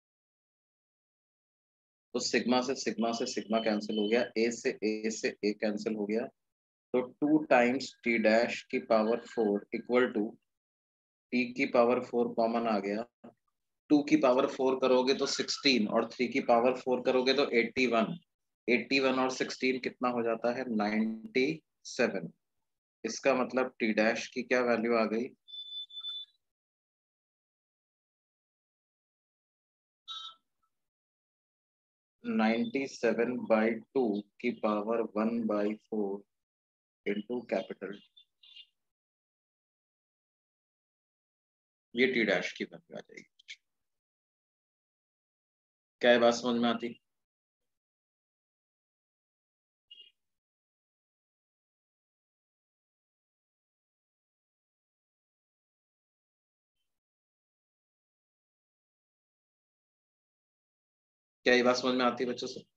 तो सिग्मा से सिग्मा से सिग्मा कैंसिल हो गया, ए से ए से ए कैंसिल हो गया, तो टू टाइम्स टी डैश की power four equal to T की पावर फोर कॉमन आ गया, टू की पावर फोर करोगे तो सिक्सटीन और थ्री की पावर फोर करोगे तो एट्टी वन, एट्टी वन और सिक्सटीन कितना हो जाता है, नाइंटी सेवन। इसका मतलब टी डैश की क्या वैल्यू आ गई? नाइन्टी सेवन बाई टू की power one by four into capital, ये टी डैश की वैल्यू आ जाएगी। क्या ये बात समझ में आती? क्या ये बात समझ में आती है बच्चों से?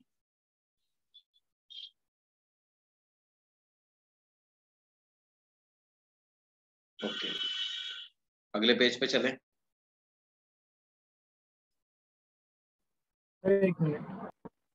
ओके, अगले पेज पे चलें। एक मिनट।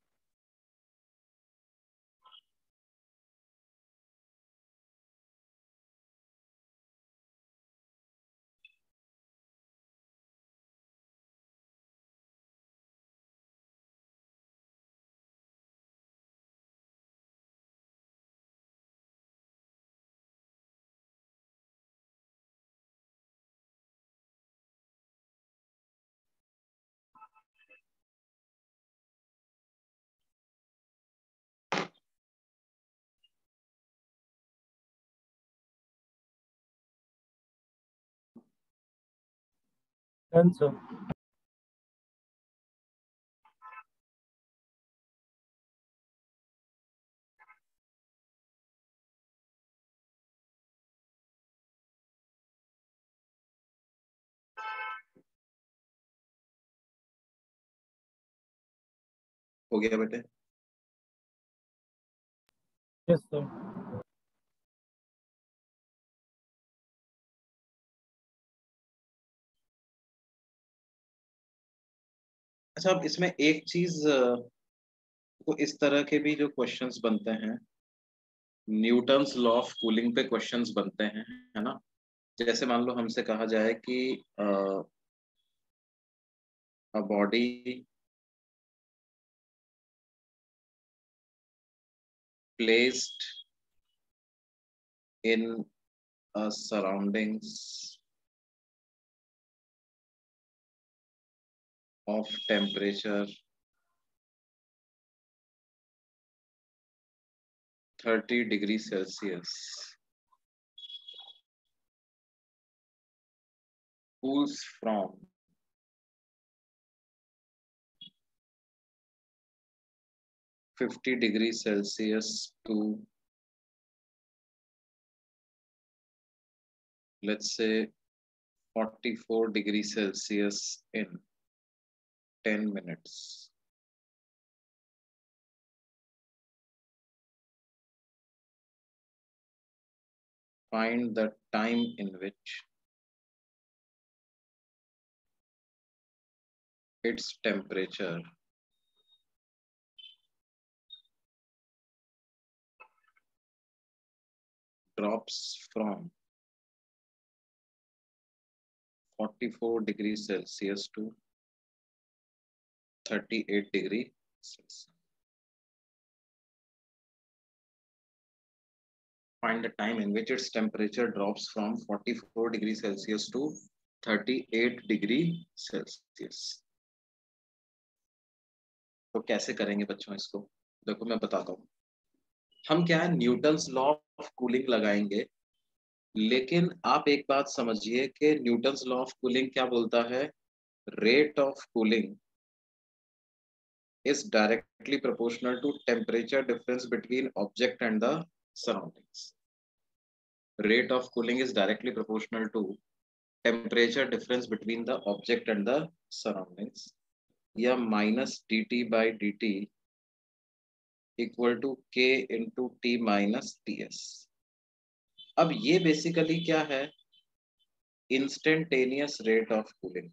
Done sir. हो गया बेटे? Yes sir. अच्छा, अब इसमें एक चीज तो इस तरह के भी जो क्वेश्चंस बनते हैं, न्यूटन्स लॉ ऑफ कूलिंग पे क्वेश्चंस बनते हैं, है ना। जैसे मान लो हमसे कहा जाए कि a body placed in a surroundings of temperature thirty degrees Celsius cools from fifty degrees Celsius to, let's say, forty-four degrees Celsius in ten minutes. Find the time in which its temperature drops from forty-four degrees Celsius to thirty-eight degrees Celsius. Find the time in which its temperature drops from forty-four degrees Celsius to thirty-eight degrees Celsius. तो कैसे करेंगे बच्चों इसको? देखो मैं बताता हूँ। हम क्या है, न्यूटन्स लॉ ऑफ कूलिंग लगाएंगे, लेकिन आप एक बात समझिए कि न्यूटन्स लॉ ऑफ कूलिंग क्या बोलता है? Rate of cooling is directly proportional to temperature difference between object and the surroundings. Rate of cooling is directly proportional to temperature difference between the object and the surroundings. या minus dt by dt equal to k into t minus ts. अब ये basically क्या है? Instantaneous rate of cooling.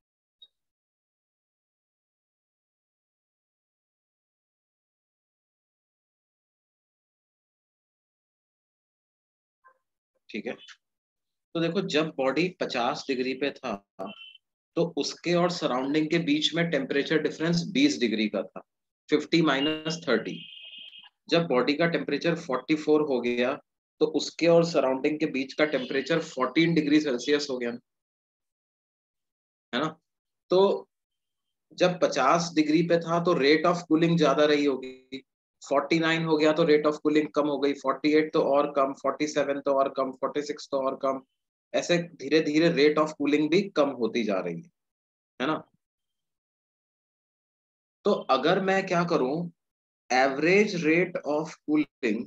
ठीक है, तो देखो जब बॉडी पचास डिग्री पे था तो उसके और सराउंडिंग के बीच में टेम्परेचर डिफरेंस बीस डिग्री का था, फिफ्टी माइनस थर्टी। जब बॉडी का टेम्परेचर फोर्टी फोर हो गया तो उसके और सराउंडिंग के बीच का टेम्परेचर फोर्टीन डिग्री सेल्सियस हो गया, है ना। तो जब पचास डिग्री पे था तो रेट ऑफ कूलिंग ज्यादा रही होगी, फोर्टी नाइन हो गया तो रेट ऑफ कूलिंग कम हो गई, फोर्टी एट तो और कम, फोर्टी सेवन तो और कम, फोर्टी सिक्स तो और कम, ऐसे धीरे धीरे रेट ऑफ कूलिंग भी कम होती जा रही है, है ना। तो अगर मैं क्या करूं, average rate of cooling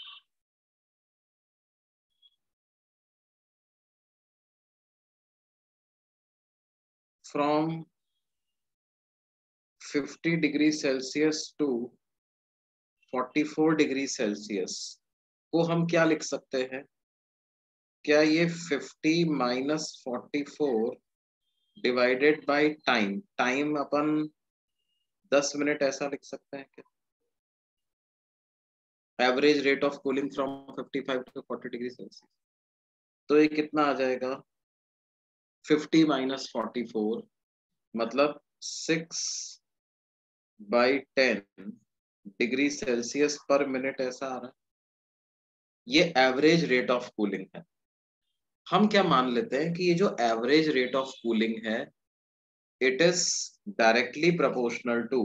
from fifty degree Celsius to forty four degree Celsius को हम क्या लिख सकते हैं, क्या ये fifty minus forty four divided by time, time अपन दस मिनट ऐसा लिख सकते हैं क्या, average rate of cooling from fifty five to forty degree Celsius. तो ये कितना आ जाएगा, फिफ्टी माइनस फोर्टी फोर मतलब six by ten degree Celsius पर मिनट ऐसा आ रहा है, ये एवरेज रेट ऑफ कूलिंग है। हम क्या मान लेते हैं कि ये जो एवरेज रेट ऑफ कूलिंग है it is directly proportional to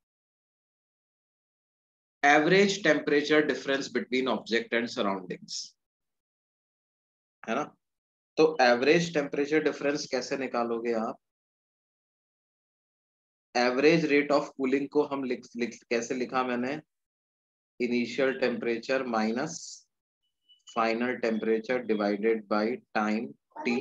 average temperature difference between object and surroundings, है ना। तो एवरेज टेम्परेचर डिफरेंस कैसे निकालोगे आप, एवरेज रेट ऑफ कूलिंग को हम लिख, लिख कैसे लिखा मैंने, initial temperature minus final temperature divided by time T.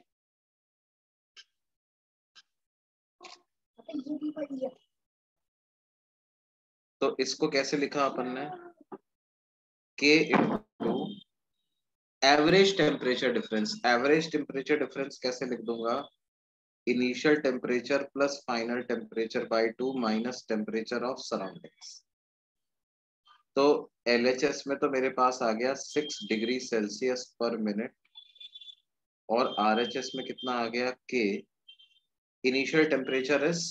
तो इसको कैसे लिखा अपन ने, K into average temperature difference, average temperature difference कैसे लिख दूंगा, initial temperature plus final temperature by two minus temperature of surroundings. तो एल एच एस में तो मेरे पास आ गया सिक्स डिग्री सेल्सियस पर मिनट, और आर एच एस में कितना आ गया, K initial temperature is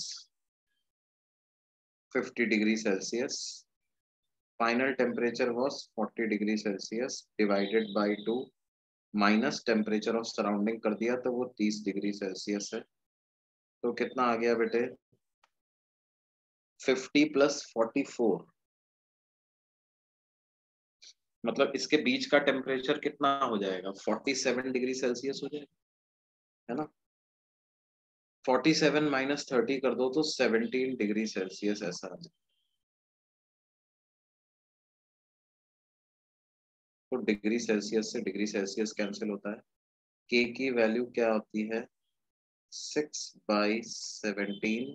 fifty degree Celsius, final temperature was forty degree Celsius divided by two minus temperature of surrounding कर दिया तो वो तीस डिग्री सेल्सियस है। तो कितना आ गया बेटे, फिफ्टी प्लस फोर्टी फोर मतलब इसके बीच का टेम्परेचर कितना हो जाएगा, फोर्टी सेवन डिग्री सेल्सियस हो जाएगा, है ना। फोर्टी सेवन माइनस थर्टी कर दो तो सेवनटीन डिग्री सेल्सियस ऐसा आ जाएगा। तो डिग्री सेल्सियस से डिग्री सेल्सियस कैंसिल होता है, के की वैल्यू क्या होती है, six by seventeen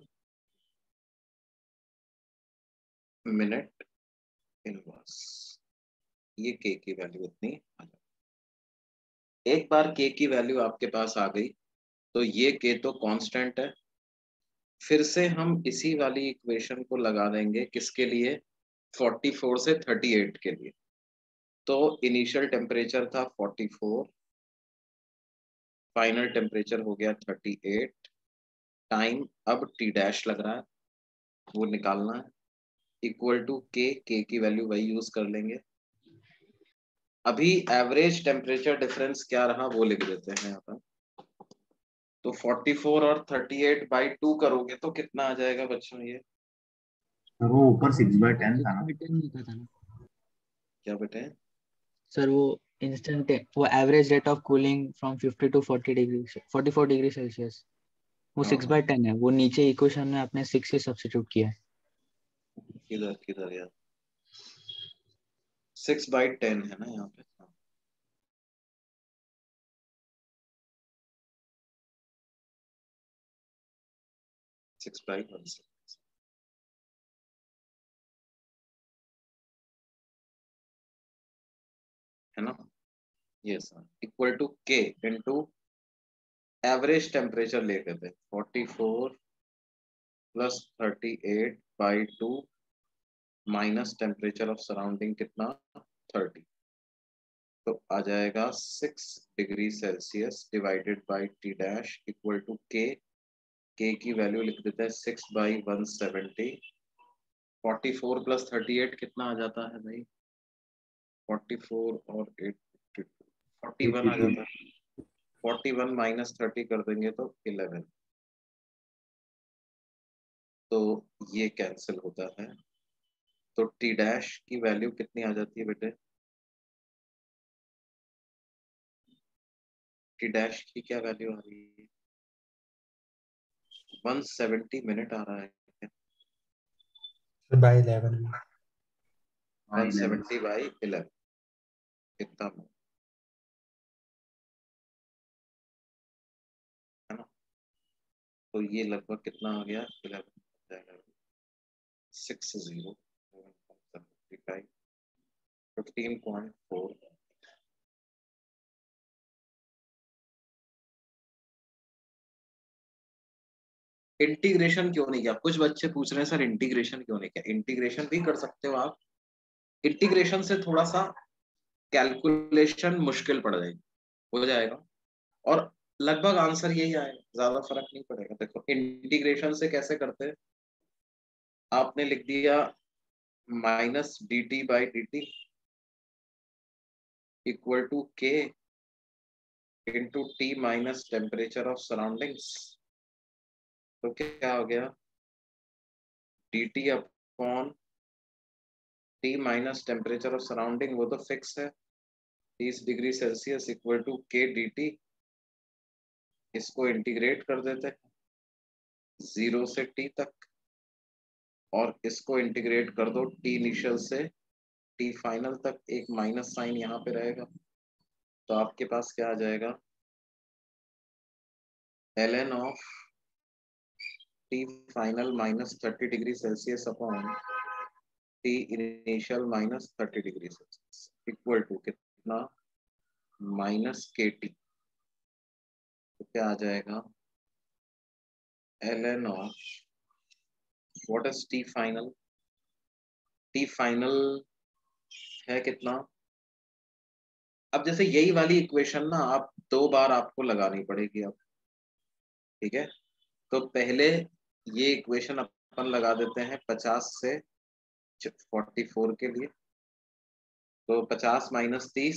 minute inverse, ये के की वैल्यू इतनी आ जाती। एक बार के की वैल्यू आपके पास आ गई तो ये के तो कांस्टेंट है, फिर से हम इसी वाली इक्वेशन को लगा देंगे किसके लिए, फोर्टी फोर से थर्टी एट के लिए। तो इनिशियल टेम्परेचर था फोर्टी फोर, फाइनल टेम्परेचर हो गया थर्टी एट, टाइम अब टी डैश लग रहा है वो निकालना है, इक्वल टू के, के की वैल्यू वही यूज कर लेंगे। अभी एवरेज टेम्परेचर डिफरेंस क्या रहा वो लिख देते हैं यहाँ पर। तो फोर्टी फोर और थर्टी एट बाई टू करोगे तो कितना आ जाएगा बच्चों, ये सर वो ऊपर सिक्स बाय टेन था ना, टेन लिखा था ना क्या बेटे, सर, वो इंस्टेंट वो average rate of cooling from fifty to forty degree forty four degree Celsius, वो सिक्स बाय टेन है, वो नीचे इक्वेशन में आपने सिक्स ही सब्स्टिट्यूट किया है। किधर किधर यार, सिक्स बाई टेन है ना यहाँ पे, सिक्स बाई वन है ना, ये sir equal to K into average temperature लेते थे forty four plus thirty eight by two minus temperature of surrounding कितना, थर्टी, तो आ जाएगा six degree Celsius divided by T dash equal to K, K की वैल्यू लिख देते हैं six by one seventy, forty four plus thirty eight कितना आ जाता है भाई, फोर्टी फोर और एट फोर्टी वन आ जाता है, फोर्टी वन माइनस थर्टी कर देंगे तो इलेवन, तो ये कैंसिल होता है। तो टी डैश की वैल्यू कितनी आ जाती है बेटे? टी डैश की क्या वैल्यू आ रही है? वन सेवेंटी मिनट आ रहा है, बाय इलेवन भी वन सेवेंटी बाई इलेवन कितना है ना? तो ये लगभग कितना आ गया? इलेवन जाएगा six zero fifteen point four. Integration क्यों नहीं किया? कुछ बच्चे पूछ रहे हैं सर इंटीग्रेशन क्यों नहीं किया। इंटीग्रेशन भी कर सकते हो आप, इंटीग्रेशन से थोड़ा सा कैलकुलेशन मुश्किल पड़ जाएगी, हो जाएगा और लगभग आंसर यही आएगा, ज्यादा फर्क नहीं पड़ेगा। देखो इंटीग्रेशन से कैसे करते हैं, आपने लिख दिया minus D T by D T equal to K into T minus temperature of surroundings. तो क्या हो गया? D T upon T minus temperature of surrounding, वो तो फिक्स है तीस degree Celsius equal to K D T. इसको integrate कर देते हैं जीरो से टी तक, और इसको इंटीग्रेट कर दो टी इनिशियल से टी फाइनल तक, एक माइनस साइन यहाँ पे रहेगा। तो आपके पास क्या आ जाएगा? L N of T final minus thirty degree Celsius upon T initial minus thirty degree Celsius equal to कितना? Minus K T. तो क्या आ जाएगा? L N of what is T final? T final है कितना? अब जैसे यही वाली इक्वेशन ना आप दो बार आपको लगानी पड़ेगी अब, ठीक है? तो पहले ये इक्वेशन अपन लगा देते हैं पचास से फोर्टी फोर के लिए। तो पचास माइनस तीस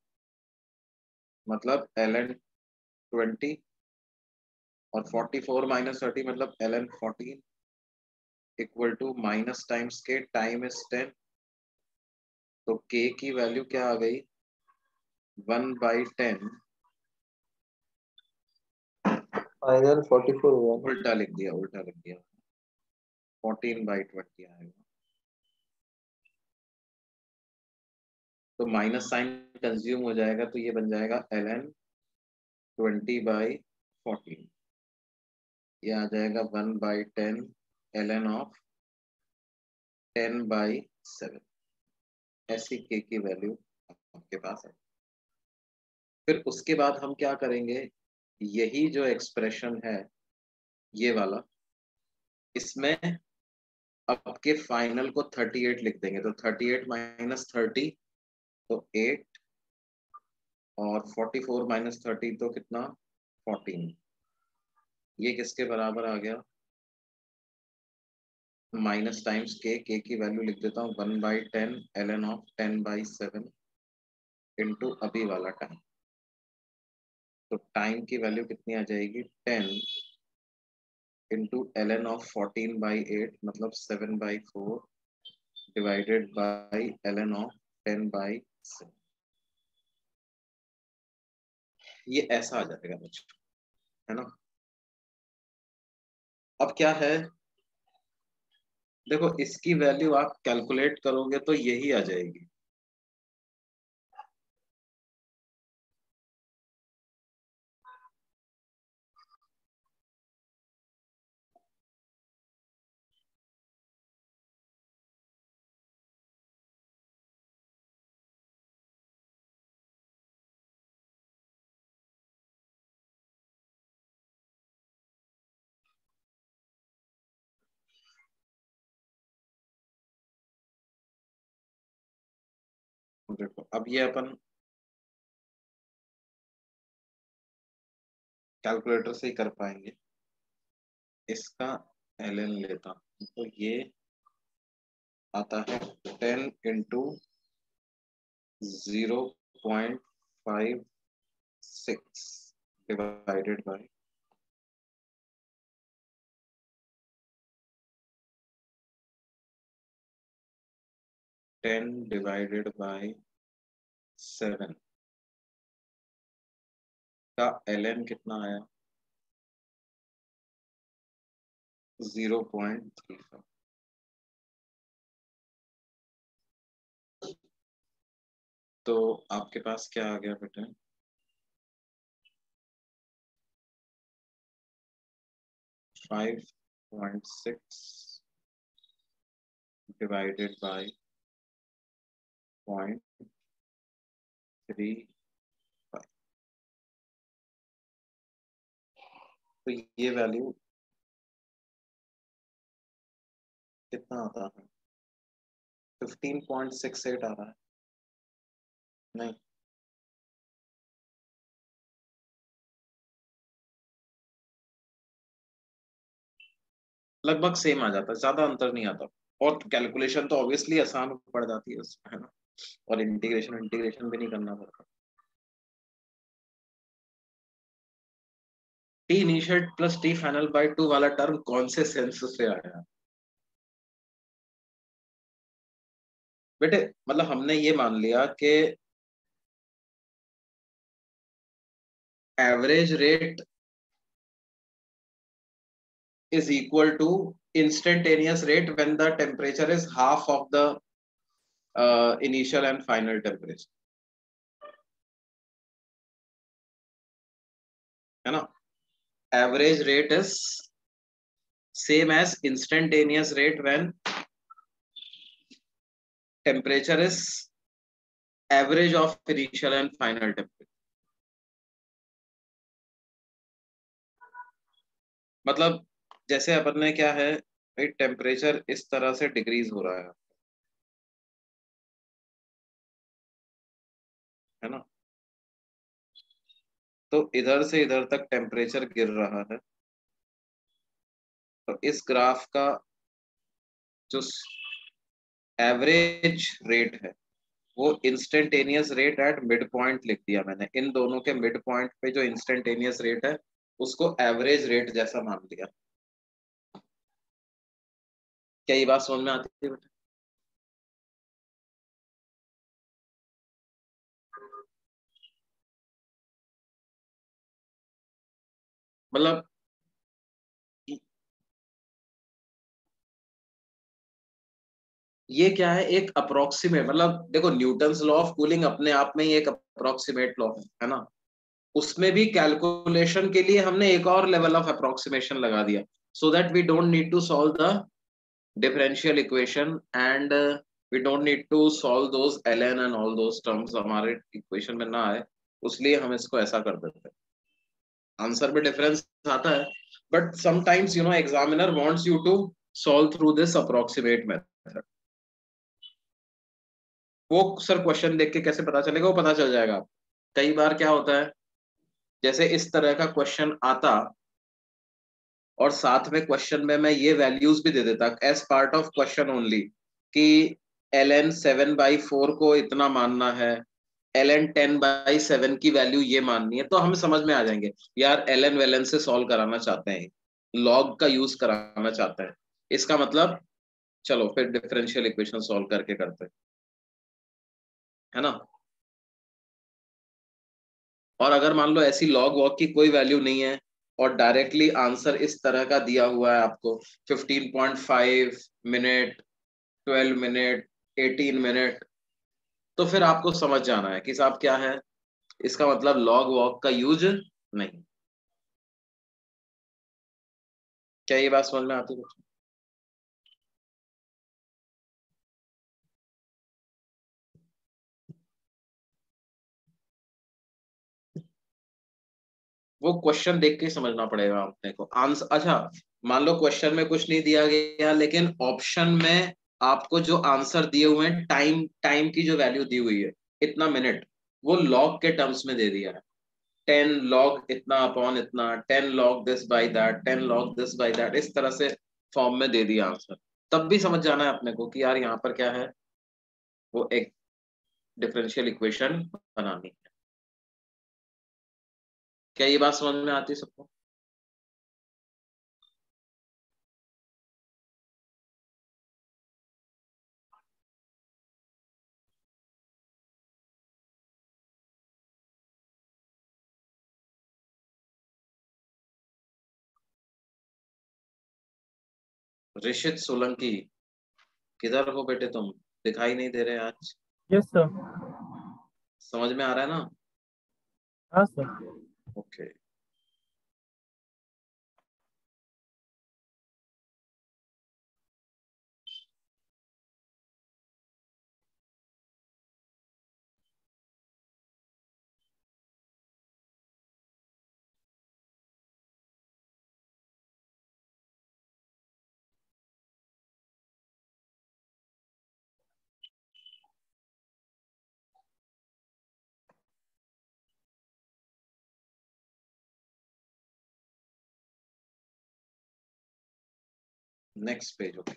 मतलब एल एन ट्वेंटी, और फोर्टी फोर माइनस थर्टी मतलब L N fourteen equal to minus times K, time is ten. तो के की वैल्यू क्या आ गई? One by ten, final forty four हुआ ना? उल्टा लिख दिया, उल्टा लिख दिया, फोर्टीन बाई ट्वेंटी आएगा। तो माइनस साइन कंज्यूम हो जाएगा, तो ये बन जाएगा L N twenty by fourteen, ये आ जाएगा one by ten L N of ten by seven. ऐसी के की वैल्यू आपके पास है। फिर उसके बाद हम क्या करेंगे, यही जो एक्सप्रेशन है ये वाला, इसमें अब के फाइनल को थर्टी एट लिख देंगे। तो थर्टी एट माइनस थर्टी तो एट, और फोर्टी फोर माइनस थर्टी तो कितना? फोर्टीन। ये किसके बराबर आ गया? माइनस टाइम्स के, के की वैल्यू लिख देता हूँ one by ten L N of ten by seven into अभी वाला टाइम। तो टाइम की वैल्यू कितनी आ जाएगी? Ten into L N of fourteen by eight मतलब seven by four divided by L N of ten by seven. ये ऐसा आ जाएगा बच्चों, है ना? अब क्या है, देखो इसकी वैल्यू आप कैलकुलेट करोगे तो यही आ जाएगी। देखो अब ये अपन कैलकुलेटर से ही कर पाएंगे। इसका एल एन लेता हूं तो ये आता है ten into zero point five six divided by ten divided by seven का ln कितना आया? Zero point three five. तो आपके पास क्या आ गया बेटा? Five point six divided by point three five. तो ये वैल्यू कितना आता है? फिफ्टीन पॉइंट सिक्स एट आ रहा है। नहीं, लगभग सेम आ जाता है, ज्यादा अंतर नहीं आता। और कैलकुलेशन तो ऑब्वियसली आसान पड़ जाती है उसमें, है ना, और इंटीग्रेशन इंटीग्रेशन भी नहीं करना पड़ता। T initial plus T final by two वाला टर्म कौन से सेंस से आया बेटे? मतलब हमने ये मान लिया कि average rate is equal to instantaneous rate when the temperature is half of the uh, initial and final temperature, है ना? Average rate is same as instantaneous rate when temperature is average of initial and final temperature. मतलब जैसे अपन ने क्या है भाई, temperature इस तरह से डिक्रीज हो रहा है, है ना? तो इधर से इधर तक टेम्परेचर गिर रहा है। तो इस ग्राफ का जो एवरेज रेट है वो instantaneous rate at mid point लिख दिया मैंने। इन दोनों के मिड पॉइंट पे जो इंस्टेंटेनियस रेट है उसको एवरेज रेट जैसा मान लिया। क्या ये बात समझ में आती है बेटा? मतलब ये क्या है, एक अप्रोक्सीमेट, मतलब देखो न्यूटन्स लॉ ऑफ कूलिंग अपने आप में ही एक अप्रोक्सीमेट लॉ है, है ना? उसमें भी कैलकुलेशन के लिए हमने एक और लेवल ऑफ अप्रोक्सीमेशन लगा दिया, so that we don't need to solve the differential equation and we don't need to solve those ln and all those terms हमारे इक्वेशन में ना आए, उसलिए हम इसको ऐसा कर देते हैं। आंसर में डिफरेंस आता है, but sometimes you know examiner wants you to solve through this approximate method. वो सर क्वेश्चन देख के कैसे पता चलेगा? वो पता चल जाएगा। कई बार क्या होता है, जैसे इस तरह का क्वेश्चन आता और साथ में क्वेश्चन में मैं ये वैल्यूज भी दे देता as part of question only, कि ln सेवन बाई फोर को इतना मानना है, ln टेन बाई सेवन की वैल्यू ये माननी है, तो हम समझ में आ जाएंगे यार ln वेलन से सॉल्व कराना चाहते हैं, लॉग का यूज कराना चाहते हैं, इसका मतलब चलो फिर डिफरेंशियल इक्वेशन सॉल्व करके करते हैं, है ना? और अगर मान लो ऐसी लॉग वॉग की कोई वैल्यू नहीं है और डायरेक्टली आंसर इस तरह का दिया हुआ है आपको, fifteen point five minute, twelve minute, eighteen minute, तो फिर आपको समझ जाना है कि साहब क्या है, इसका मतलब लॉग वॉग का यूज नहीं। क्या ये बात समझ में आती है? वो क्वेश्चन देख के समझना पड़ेगा अपने को आंसर। अच्छा मान लो क्वेश्चन में कुछ नहीं दिया गया, लेकिन ऑप्शन में आपको जो आंसर दिए हुए हैं, टाइम टाइम की जो वैल्यू दी हुई है इतना मिनट, वो लॉग के टर्म्स में दे दिया है, टेन लॉग इतना अपॉन इतना, ten log this by that, ten log this by that, इस तरह से फॉर्म में दे दिया आंसर। तब भी समझ जाना है अपने को कि यार यहाँ पर क्या है, वो एक डिफरेंशियल इक्वेशन बनानी है। क्या ये बात समझ में आती है सबको? ऋषित सोलंकी, किधर हो बेटे तुम? दिखाई नहीं दे रहे आज। Yes sir. समझ में आ रहा है ना? हाँ sir. Okay. Next page. Okay,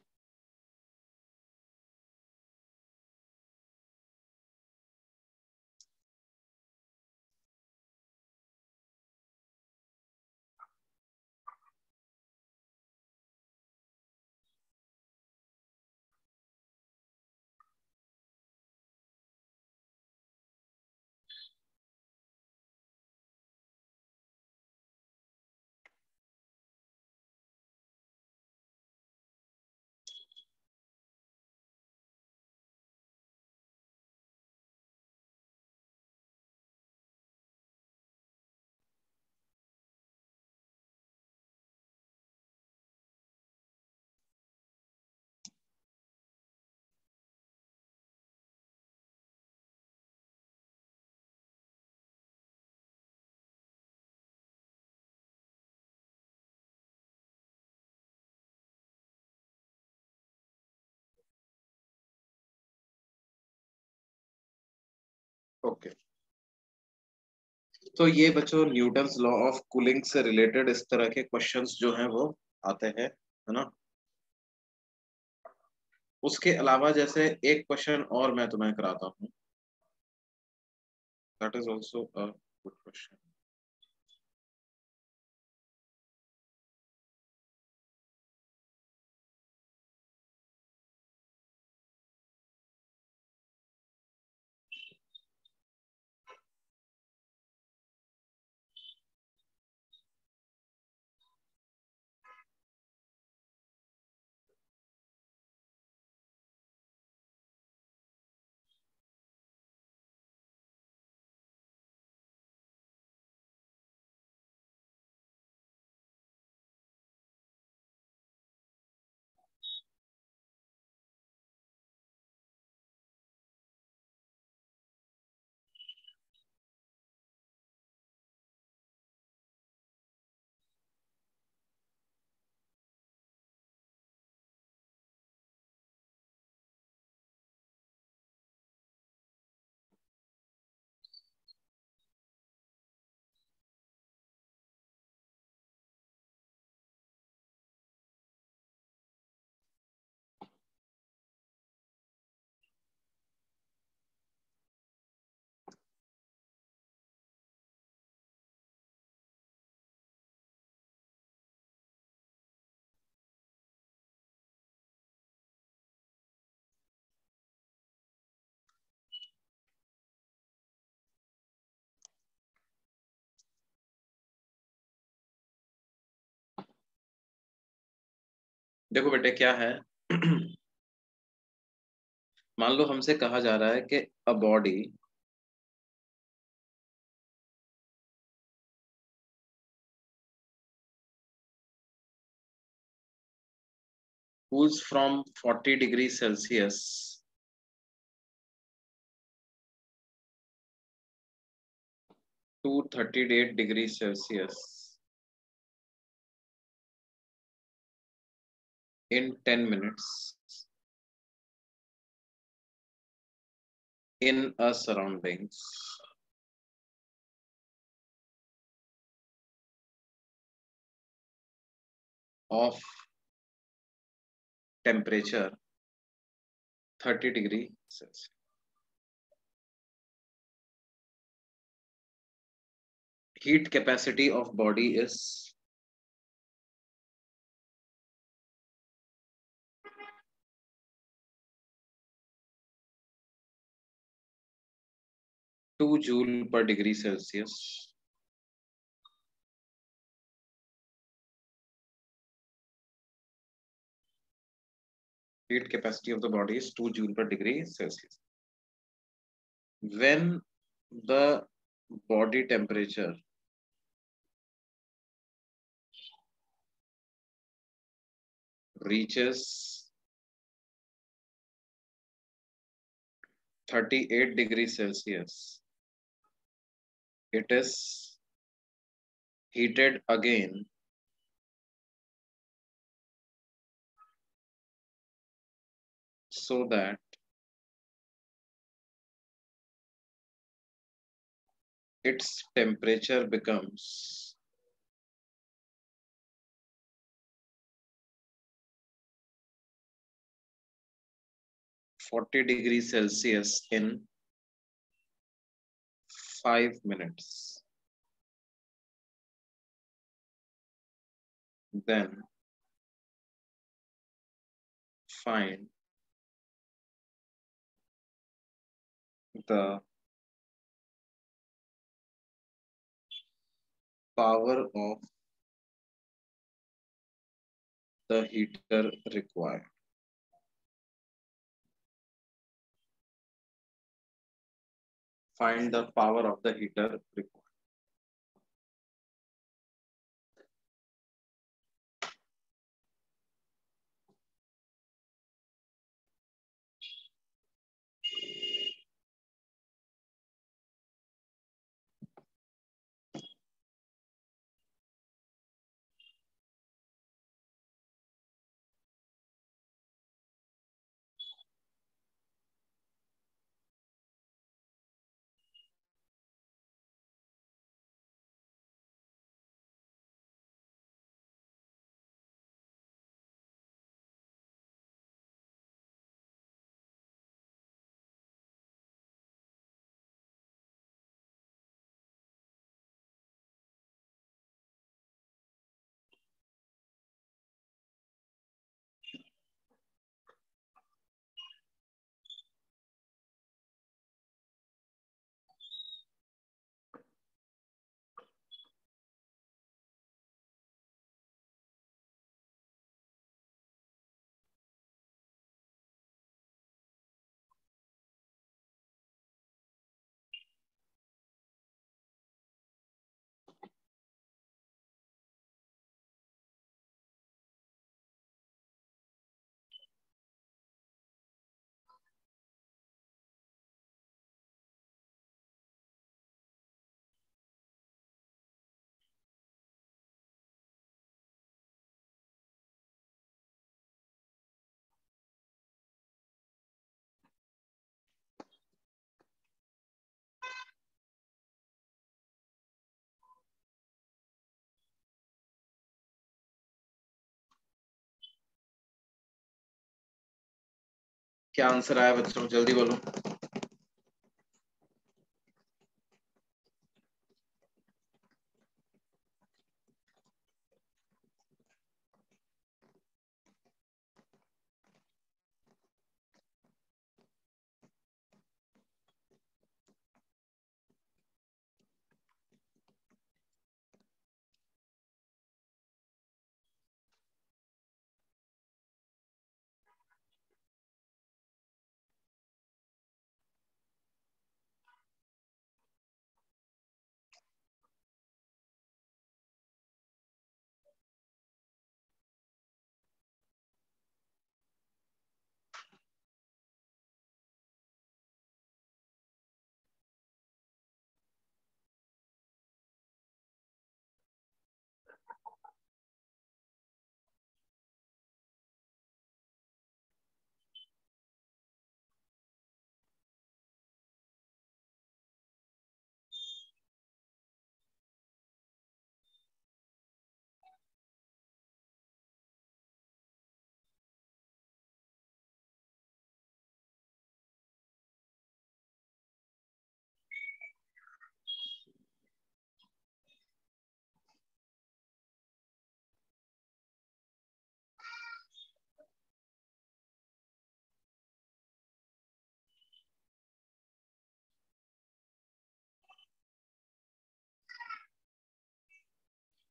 okay. तो ये बच्चों न्यूटन्स लॉ ऑफ कूलिंग से रिलेटेड इस तरह के क्वेश्चंस जो हैं वो आते हैं, है ना। उसके अलावा जैसे एक क्वेश्चन और मैं तुम्हें कराता हूँ, that is also a good question. देखो बेटे क्या है, मान लो हमसे कहा जा रहा है कि a body cools from forty degrees Celsius to thirty-eight degrees Celsius in ten minutes in a surroundings of temperature thirty degree Celsius. heat capacity of body is two joule per degree Celsius. Heat capacity of the body is two joule per degree Celsius. When the body temperature reaches thirty-eight degrees Celsius, it is heated again so that its temperature becomes forty degrees Celsius in five minutes. Then find the power of the heater required. Find the power of the heater required. क्या answer आया बच्चों, जल्दी बोलो।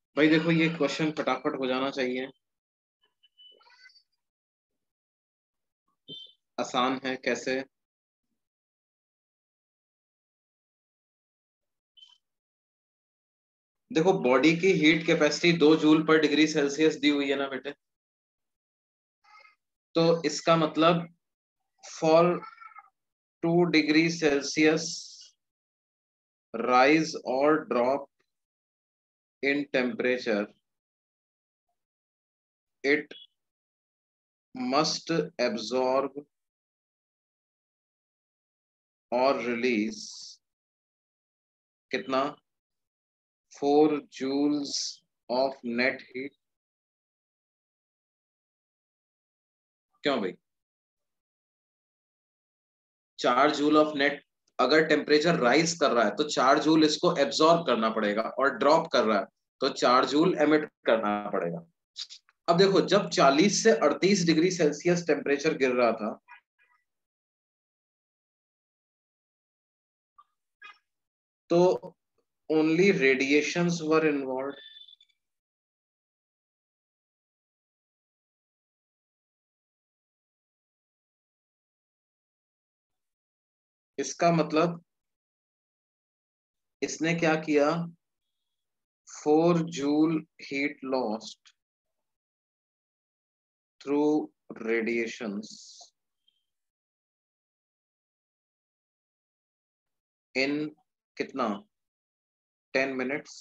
भाई देखो ये question फटाफट हो जाना चाहिए, आसान है। कैसे? देखो बॉडी की हीट कैपेसिटी दो जूल पर डिग्री सेल्सियस दी हुई है ना बेटे, तो इसका मतलब for two degree Celsius rise और drop in temperature it must absorb और रिलीज कितना? Four joules of net heat. क्यों भाई? चार जूल ऑफ नेट, अगर टेम्परेचर राइज कर रहा है तो चार जूल इसको एब्जॉर्ब करना पड़ेगा, और ड्रॉप कर रहा है तो चार जूल एमिट करना पड़ेगा। अब देखो जब चालीस से अड़तीस डिग्री सेल्सियस टेम्परेचर गिर रहा था तो ओनली रेडिएशंस वर इन्वॉल्व। इसका मतलब इसने क्या किया? Four joule heat lost through radiations in कितना? टेन मिनट्स,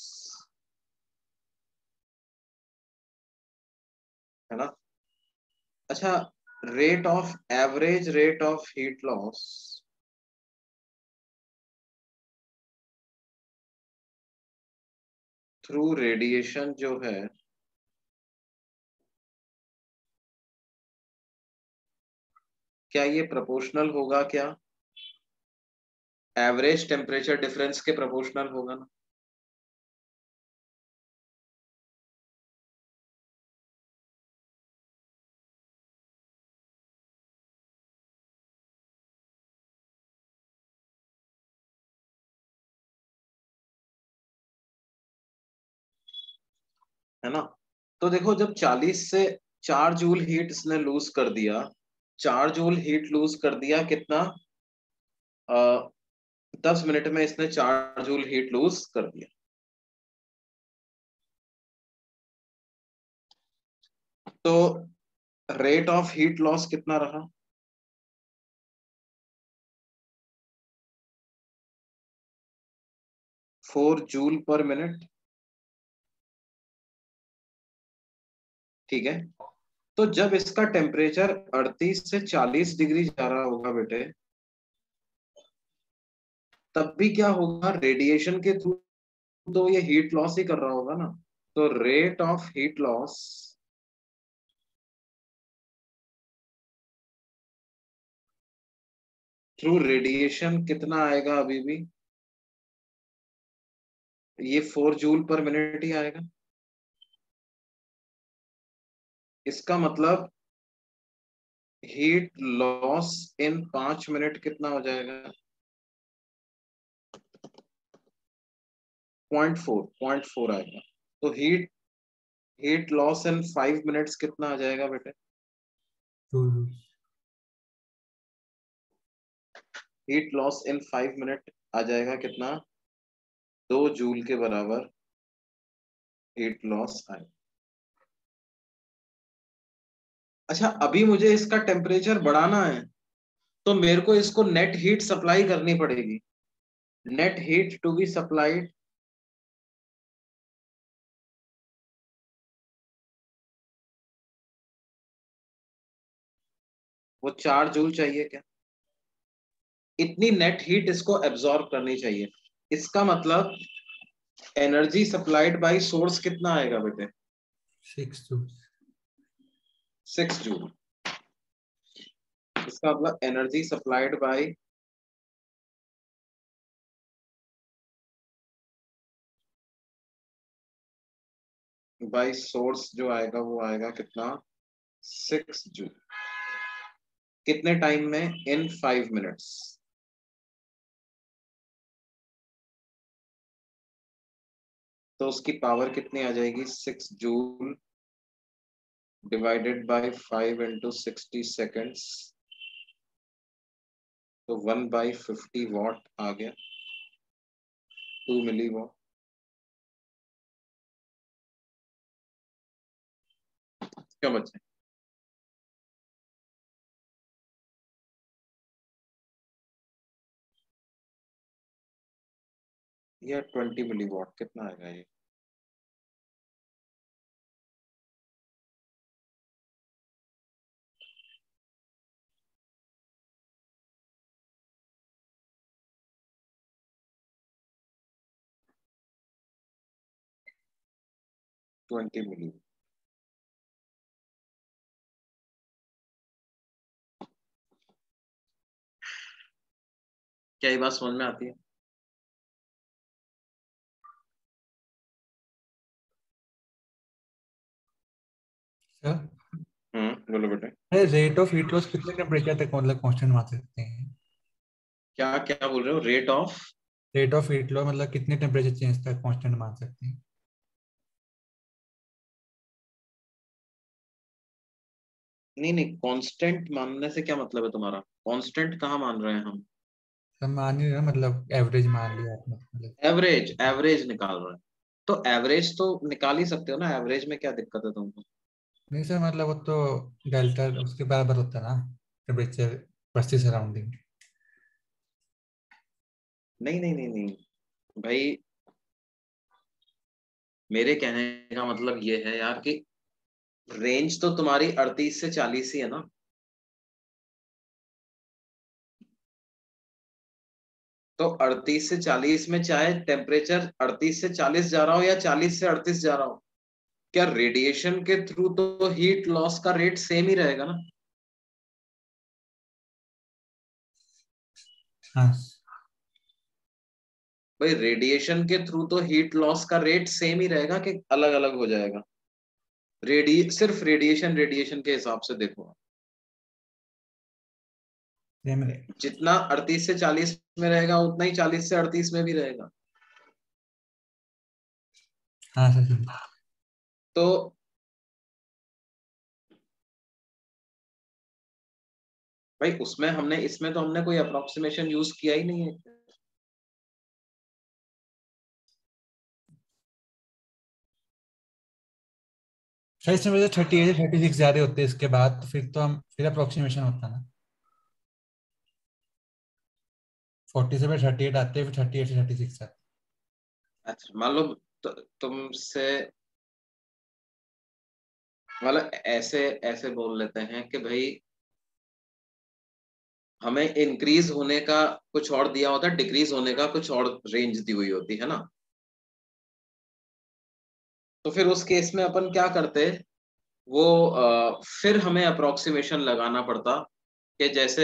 है ना? अच्छा, rate of average rate of heat loss through radiation जो है क्या ये प्रोपोर्शनल होगा? क्या एवरेज टेम्परेचर डिफरेंस के प्रोपोर्शनल होगा ना? है ना? तो देखो जब चालीस से चार जूल हीट इसने लूज कर दिया, चार जूल हीट लूज कर दिया कितना? आ, दस मिनट में इसने चार जूल हीट लूज कर दिया। तो रेट ऑफ हीट लॉस कितना रहा? फोर जूल पर मिनट। ठीक है, तो जब इसका टेम्परेचर अड़तीस से चालीस डिग्री जा रहा होगा बेटे, तब भी क्या होगा? रेडिएशन के थ्रू तो ये हीट लॉस ही कर रहा होगा ना। तो rate of heat loss through radiation कितना आएगा? अभी भी ये फोर जूल पर मिनट ही आएगा। इसका मतलब हीट लॉस इन पांच मिनट कितना हो जाएगा? पॉइंट फोर पॉइंट फोर आएगा। तो heat heat loss in five minutes कितना आ जाएगा बेटे? Heat loss in five minute आ जाएगा कितना? दो जूल के बराबर हीट लॉस आए। अच्छा, अभी मुझे इसका टेम्परेचर बढ़ाना है तो मेरे को इसको नेट हीट सप्लाई करनी पड़ेगी। Net heat to be supplied वो चार जूल चाहिए क्या? इतनी नेट हीट इसको एब्जॉर्ब करनी चाहिए। इसका मतलब एनर्जी सप्लाइड बाय सोर्स कितना आएगा बेटे? Six joule. Six joule. इसका मतलब energy supplied by by source जो आएगा वो आएगा कितना? Six joule. कितने टाइम में? In five minutes. तो उसकी पावर कितनी आ जाएगी, six joule divided by five into sixty seconds, तो वन बाई फिफ्टी वॉट आ गया, टू मिली वॉट। क्या बचे, ये ट्वेंटी मिली वॉट कितना आएगा ये, ट्वेंटी मिली। क्या ये बात समझ में आती है? सर हम्म, बोलो बेटे। अरे रेट ऑफ हीट लॉस कितने टेम्परेचर तक मतलब कांस्टेंट मान सकते हैं? क्या क्या बोल रहे हो, rate of? Rate of heat loss मतलब कितने टेम्परेचर चेंज तक कांस्टेंट मान सकते हैं? नहीं नहीं, कांस्टेंट मानने से क्या मतलब है तुम्हारा? कांस्टेंट कहाँ मान रहे हैं हम? सर मान नहीं रहा, मतलब एवरेज मान लिया आपने मतलब। एवरेज, एवरेज निकाल रहे हैं तो एवरेज तो निकाल ही सकते हो ना, एवरेज में क्या दिक्कत है तुमको? नहीं सर, मतलब वो तो डेल्टा उसके बराबर होता है ना, टेम्परेचर वर्सेस सराउंडिंग। नहीं नहीं नहीं नहीं भाई, मेरे कहने का मतलब ये है यार कि रेंज तो तुम्हारी अड़तीस से चालीस ही है ना, तो अड़तीस से चालीस में चाहे टेम्परेचर अड़तीस से चालीस जा रहा हो या चालीस से अड़तीस जा रहा हो, क्या रेडिएशन के थ्रू तो हीट लॉस का रेट सेम ही रहेगा ना? हाँ भाई रेडिएशन के थ्रू तो हीट लॉस का रेट सेम ही रहेगा कि अलग अलग हो जाएगा? रेडी सिर्फ रेडिएशन रेडिएशन के हिसाब से देखो, सेम रहेगा। जितना अड़तीस से चालीस में रहेगा उतना ही चालीस से अड़तीस में भी रहेगा। हाँ सर सर। तो भाई उसमें हमने, इसमें तो हमने कोई अप्रोक्सीमेशन यूज किया ही नहीं है। सर इसमें वजह थर्टी एट थर्टी सिक्स ज्यादा होते हैं इसके बाद, तो फिर तो हम फिर अप्रोक्सीमेशन होता है ना, फोर्टी से फिर थर्टी एट आते हैं, फिर थर्टी एट से थर्टी सिक्स आते अच्छा मान लो तो, तुमसे मतलब ऐसे ऐसे बोल लेते हैं कि भाई हमें इंक्रीज होने का कुछ और दिया होता है, डिक्रीज होने का कुछ और रेंज दी हुई होती है ना, तो फिर उस केस में अपन क्या करते, वो आ, फिर हमें अप्रोक्सीमेशन लगाना पड़ता कि जैसे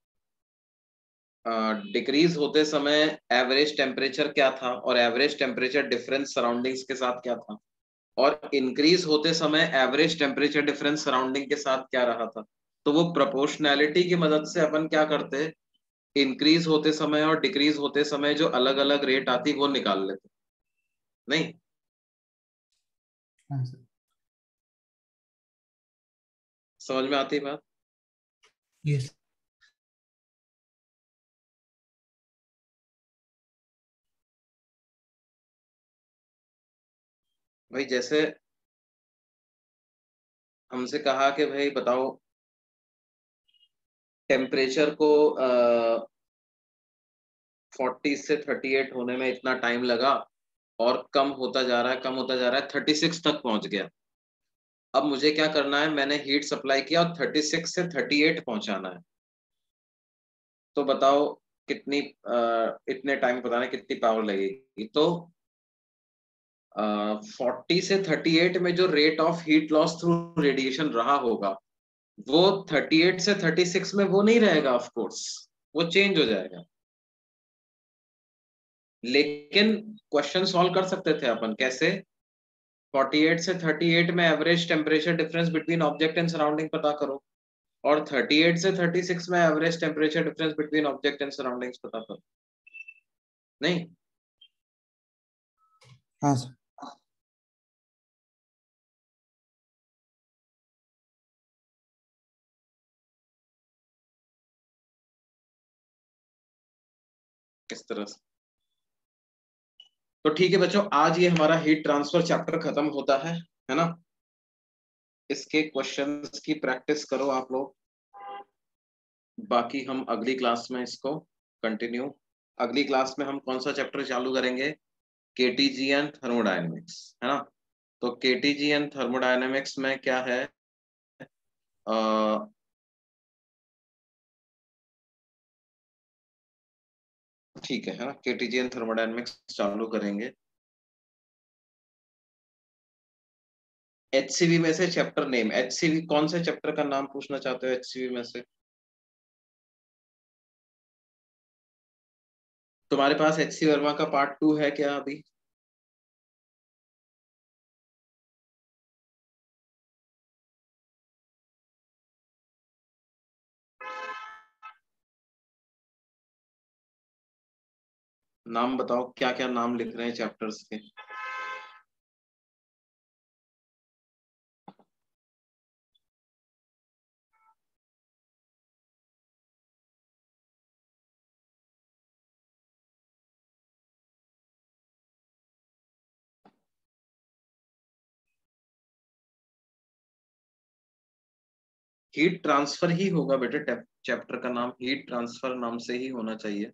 डिक्रीज होते समय एवरेज टेम्परेचर क्या था और एवरेज टेम्परेचर डिफरेंस सराउंडिंग्स के साथ क्या था, और इंक्रीज होते समय एवरेज टेम्परेचर डिफरेंस सराउंडिंग के साथ क्या रहा था। तो वो प्रोपोर्शनैलिटी की मदद से अपन क्या करते, इंक्रीज होते समय और डिक्रीज होते समय जो अलग अलग रेट आती वो निकाल लेते। नहीं हैं। हाँ सर। समझ में आती बात? यस। भाई जैसे हमसे कहा कि भाई बताओ टेम्परेचर को फोर्टी से थर्टी एट होने में इतना टाइम लगा और कम होता जा रहा है कम होता जा रहा है थर्टी सिक्स तक पहुंच गया। अब मुझे क्या करना है, मैंने हीट सप्लाई किया और थर्टी सिक्स से थर्टी एट पहुंचाना है। तो बताओ कितनी आ, इतने टाइम पता नहीं कितनी पावर लगेगी। तो फोर्टी से थर्टी एट में जो rate of heat loss through radiation रहा होगा वो थर्टी एट से थर्टी सिक्स में वो नहीं रहेगा, ऑफ कोर्स वो चेंज हो जाएगा। लेकिन क्वेश्चन सॉल्व कर सकते थे अपन, कैसे? फोर्टी एट से थर्टी एट में average temperature difference between object and surrounding पता करो, और थर्टी एट से थर्टी सिक्स में average temperature difference between object and surroundings पता करो। नहीं हाँ सर। इस तरह से। तो ठीक है बच्चों, आज ये हमारा हीट ट्रांसफर चैप्टर खत्म होता है है ना। इसके क्वेश्चंस की प्रैक्टिस करो आप लोग, बाकी हम अगली क्लास में इसको कंटिन्यू। अगली क्लास में हम कौन सा चैप्टर चालू करेंगे? केटीजी एंड थर्मोडायनेमिक्स, है ना। तो केटीजी एंड थर्मोडायनेमिक्स में क्या है, आ, ठीक है है ना, केटीजी एंड थर्मोडायनेमिक्स चालू करेंगे। एचसीवी में से चैप्टर नेम, एचसीवी कौन से चैप्टर का नाम पूछना चाहते हो एचसीवी में से? तुम्हारे पास एचसी वर्मा का पार्ट टू है क्या अभी? नाम बताओ, क्या क्या नाम लिख रहे हैं चैप्टर्स के? हीट ट्रांसफर ही होगा बेटे, चैप्टर का नाम हीट ट्रांसफर नाम से ही होना चाहिए।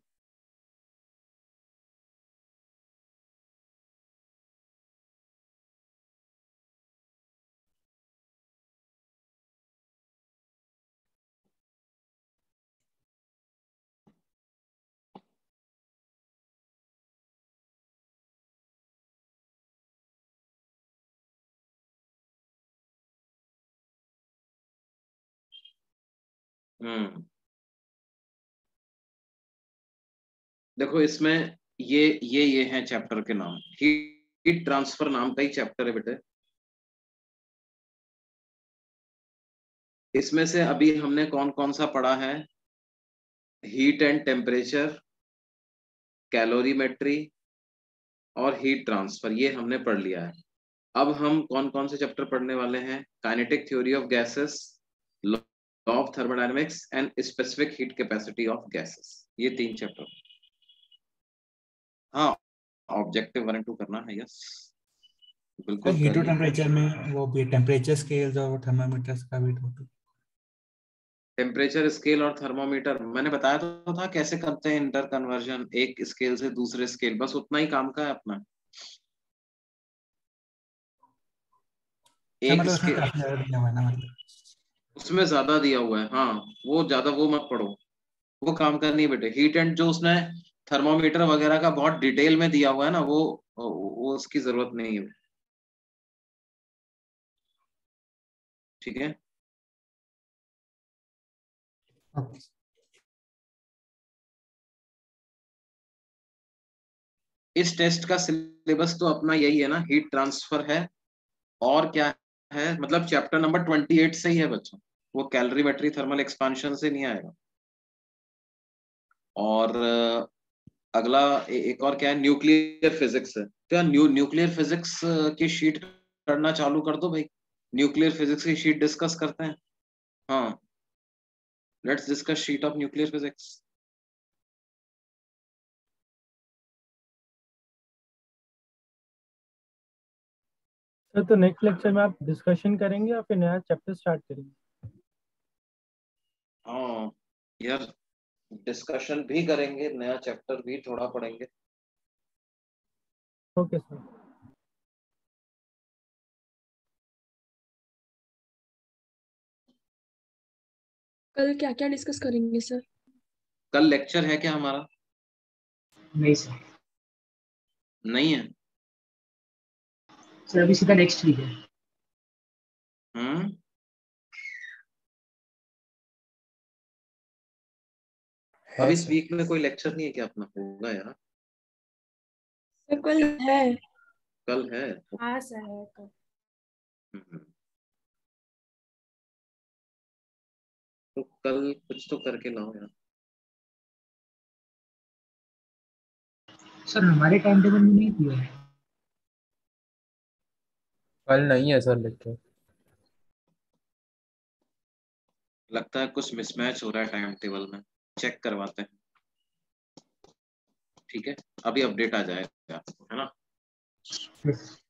हम्म देखो इसमें ये ये ये हैं चैप्टर के नाम, हीट ट्रांसफर नाम का ही चैप्टर है बेटे। इसमें से अभी हमने कौन कौन सा पढ़ा है? हीट एंड टेम्परेचर, कैलोरीमेट्री और हीट ट्रांसफर, ये हमने पढ़ लिया है। अब हम कौन कौन से चैप्टर पढ़ने वाले हैं? Kinetic theory of gases, law of thermodynamics and specific heat capacity of gases, ये तीन चैप्टर। हाँ, ऑब्जेक्टिव वन एंड टू करना है, यस बिल्कुल हीट करिए। टेम्परेचर में वो भी टेम्परेचर स्केल्स और थर्मामीटर्स का भी टोटल। टेम्परेचर स्केल और थर्मोमीटर मैंने बताया तो था कैसे करते हैं इंटर कन्वर्जन, एक स्केल से दूसरे स्केल, बस उतना ही काम का है अपना। हाँ, एक मतलब उसमें स्केल, काफी ज्यादा दिया हुआ है ना, मतलब उसमें ज्यादा दिया हुआ है, हाँ वो ज्यादा वो मत पढ़ो, वो काम का नहीं बेटे। हीट एंड जो उसने थर्मोमीटर वगैरह का बहुत डिटेल में दिया हुआ है ना, वो वो उसकी जरूरत नहीं है, ठीक है। ओके। इस टेस्ट का सिलेबस तो अपना यही है ना, हीट ट्रांसफर है और क्या है, मतलब चैप्टर नंबर ट्वेंटी एट से ही है बच्चों, वो कैलोरीमेट्री थर्मल एक्सपांशन से नहीं आएगा। और अ, अगला ए, एक और क्या है, न्यूक्लियर फिजिक्स है। तो यार न्यू न्यूक्लियर फिजिक्स की शीट करना चालू कर दो भाई, न्यूक्लियर फिजिक्स की शीट डिस्कस करते हैं। हाँ, let's discuss sheet of nuclear physics. Sir तो नेक्स्ट लेक्चर में आप डिस्कशन करेंगे या फिर नया चैप्टर स्टार्ट करेंगे? हाँ यार, डिस्कशन भी करेंगे, नया चैप्टर भी थोड़ा पढ़ेंगे। Okay sir. कल क्या क्या डिस्कस करेंगे सर? कल लेक्चर है क्या हमारा? नहीं सर। नहीं है। सर अभी सीधा नेक्स्ट वीक है। हम्म अब इस वीक में कोई लेक्चर नहीं है क्या अपना? होगा यार, सर कल है। कल है। हाँ सर है कल। हम्म, तो कल कुछ तो करके लाओ यार। सर हमारे टाइम टेबल में नहीं दिया है। कल नहीं है सर लेक्चर। लगता है कुछ मिसमैच हो रहा है टाइम टेबल में, चेक करवाते हैं। ठीक है, अभी अपडेट आ जाएगा, है ना।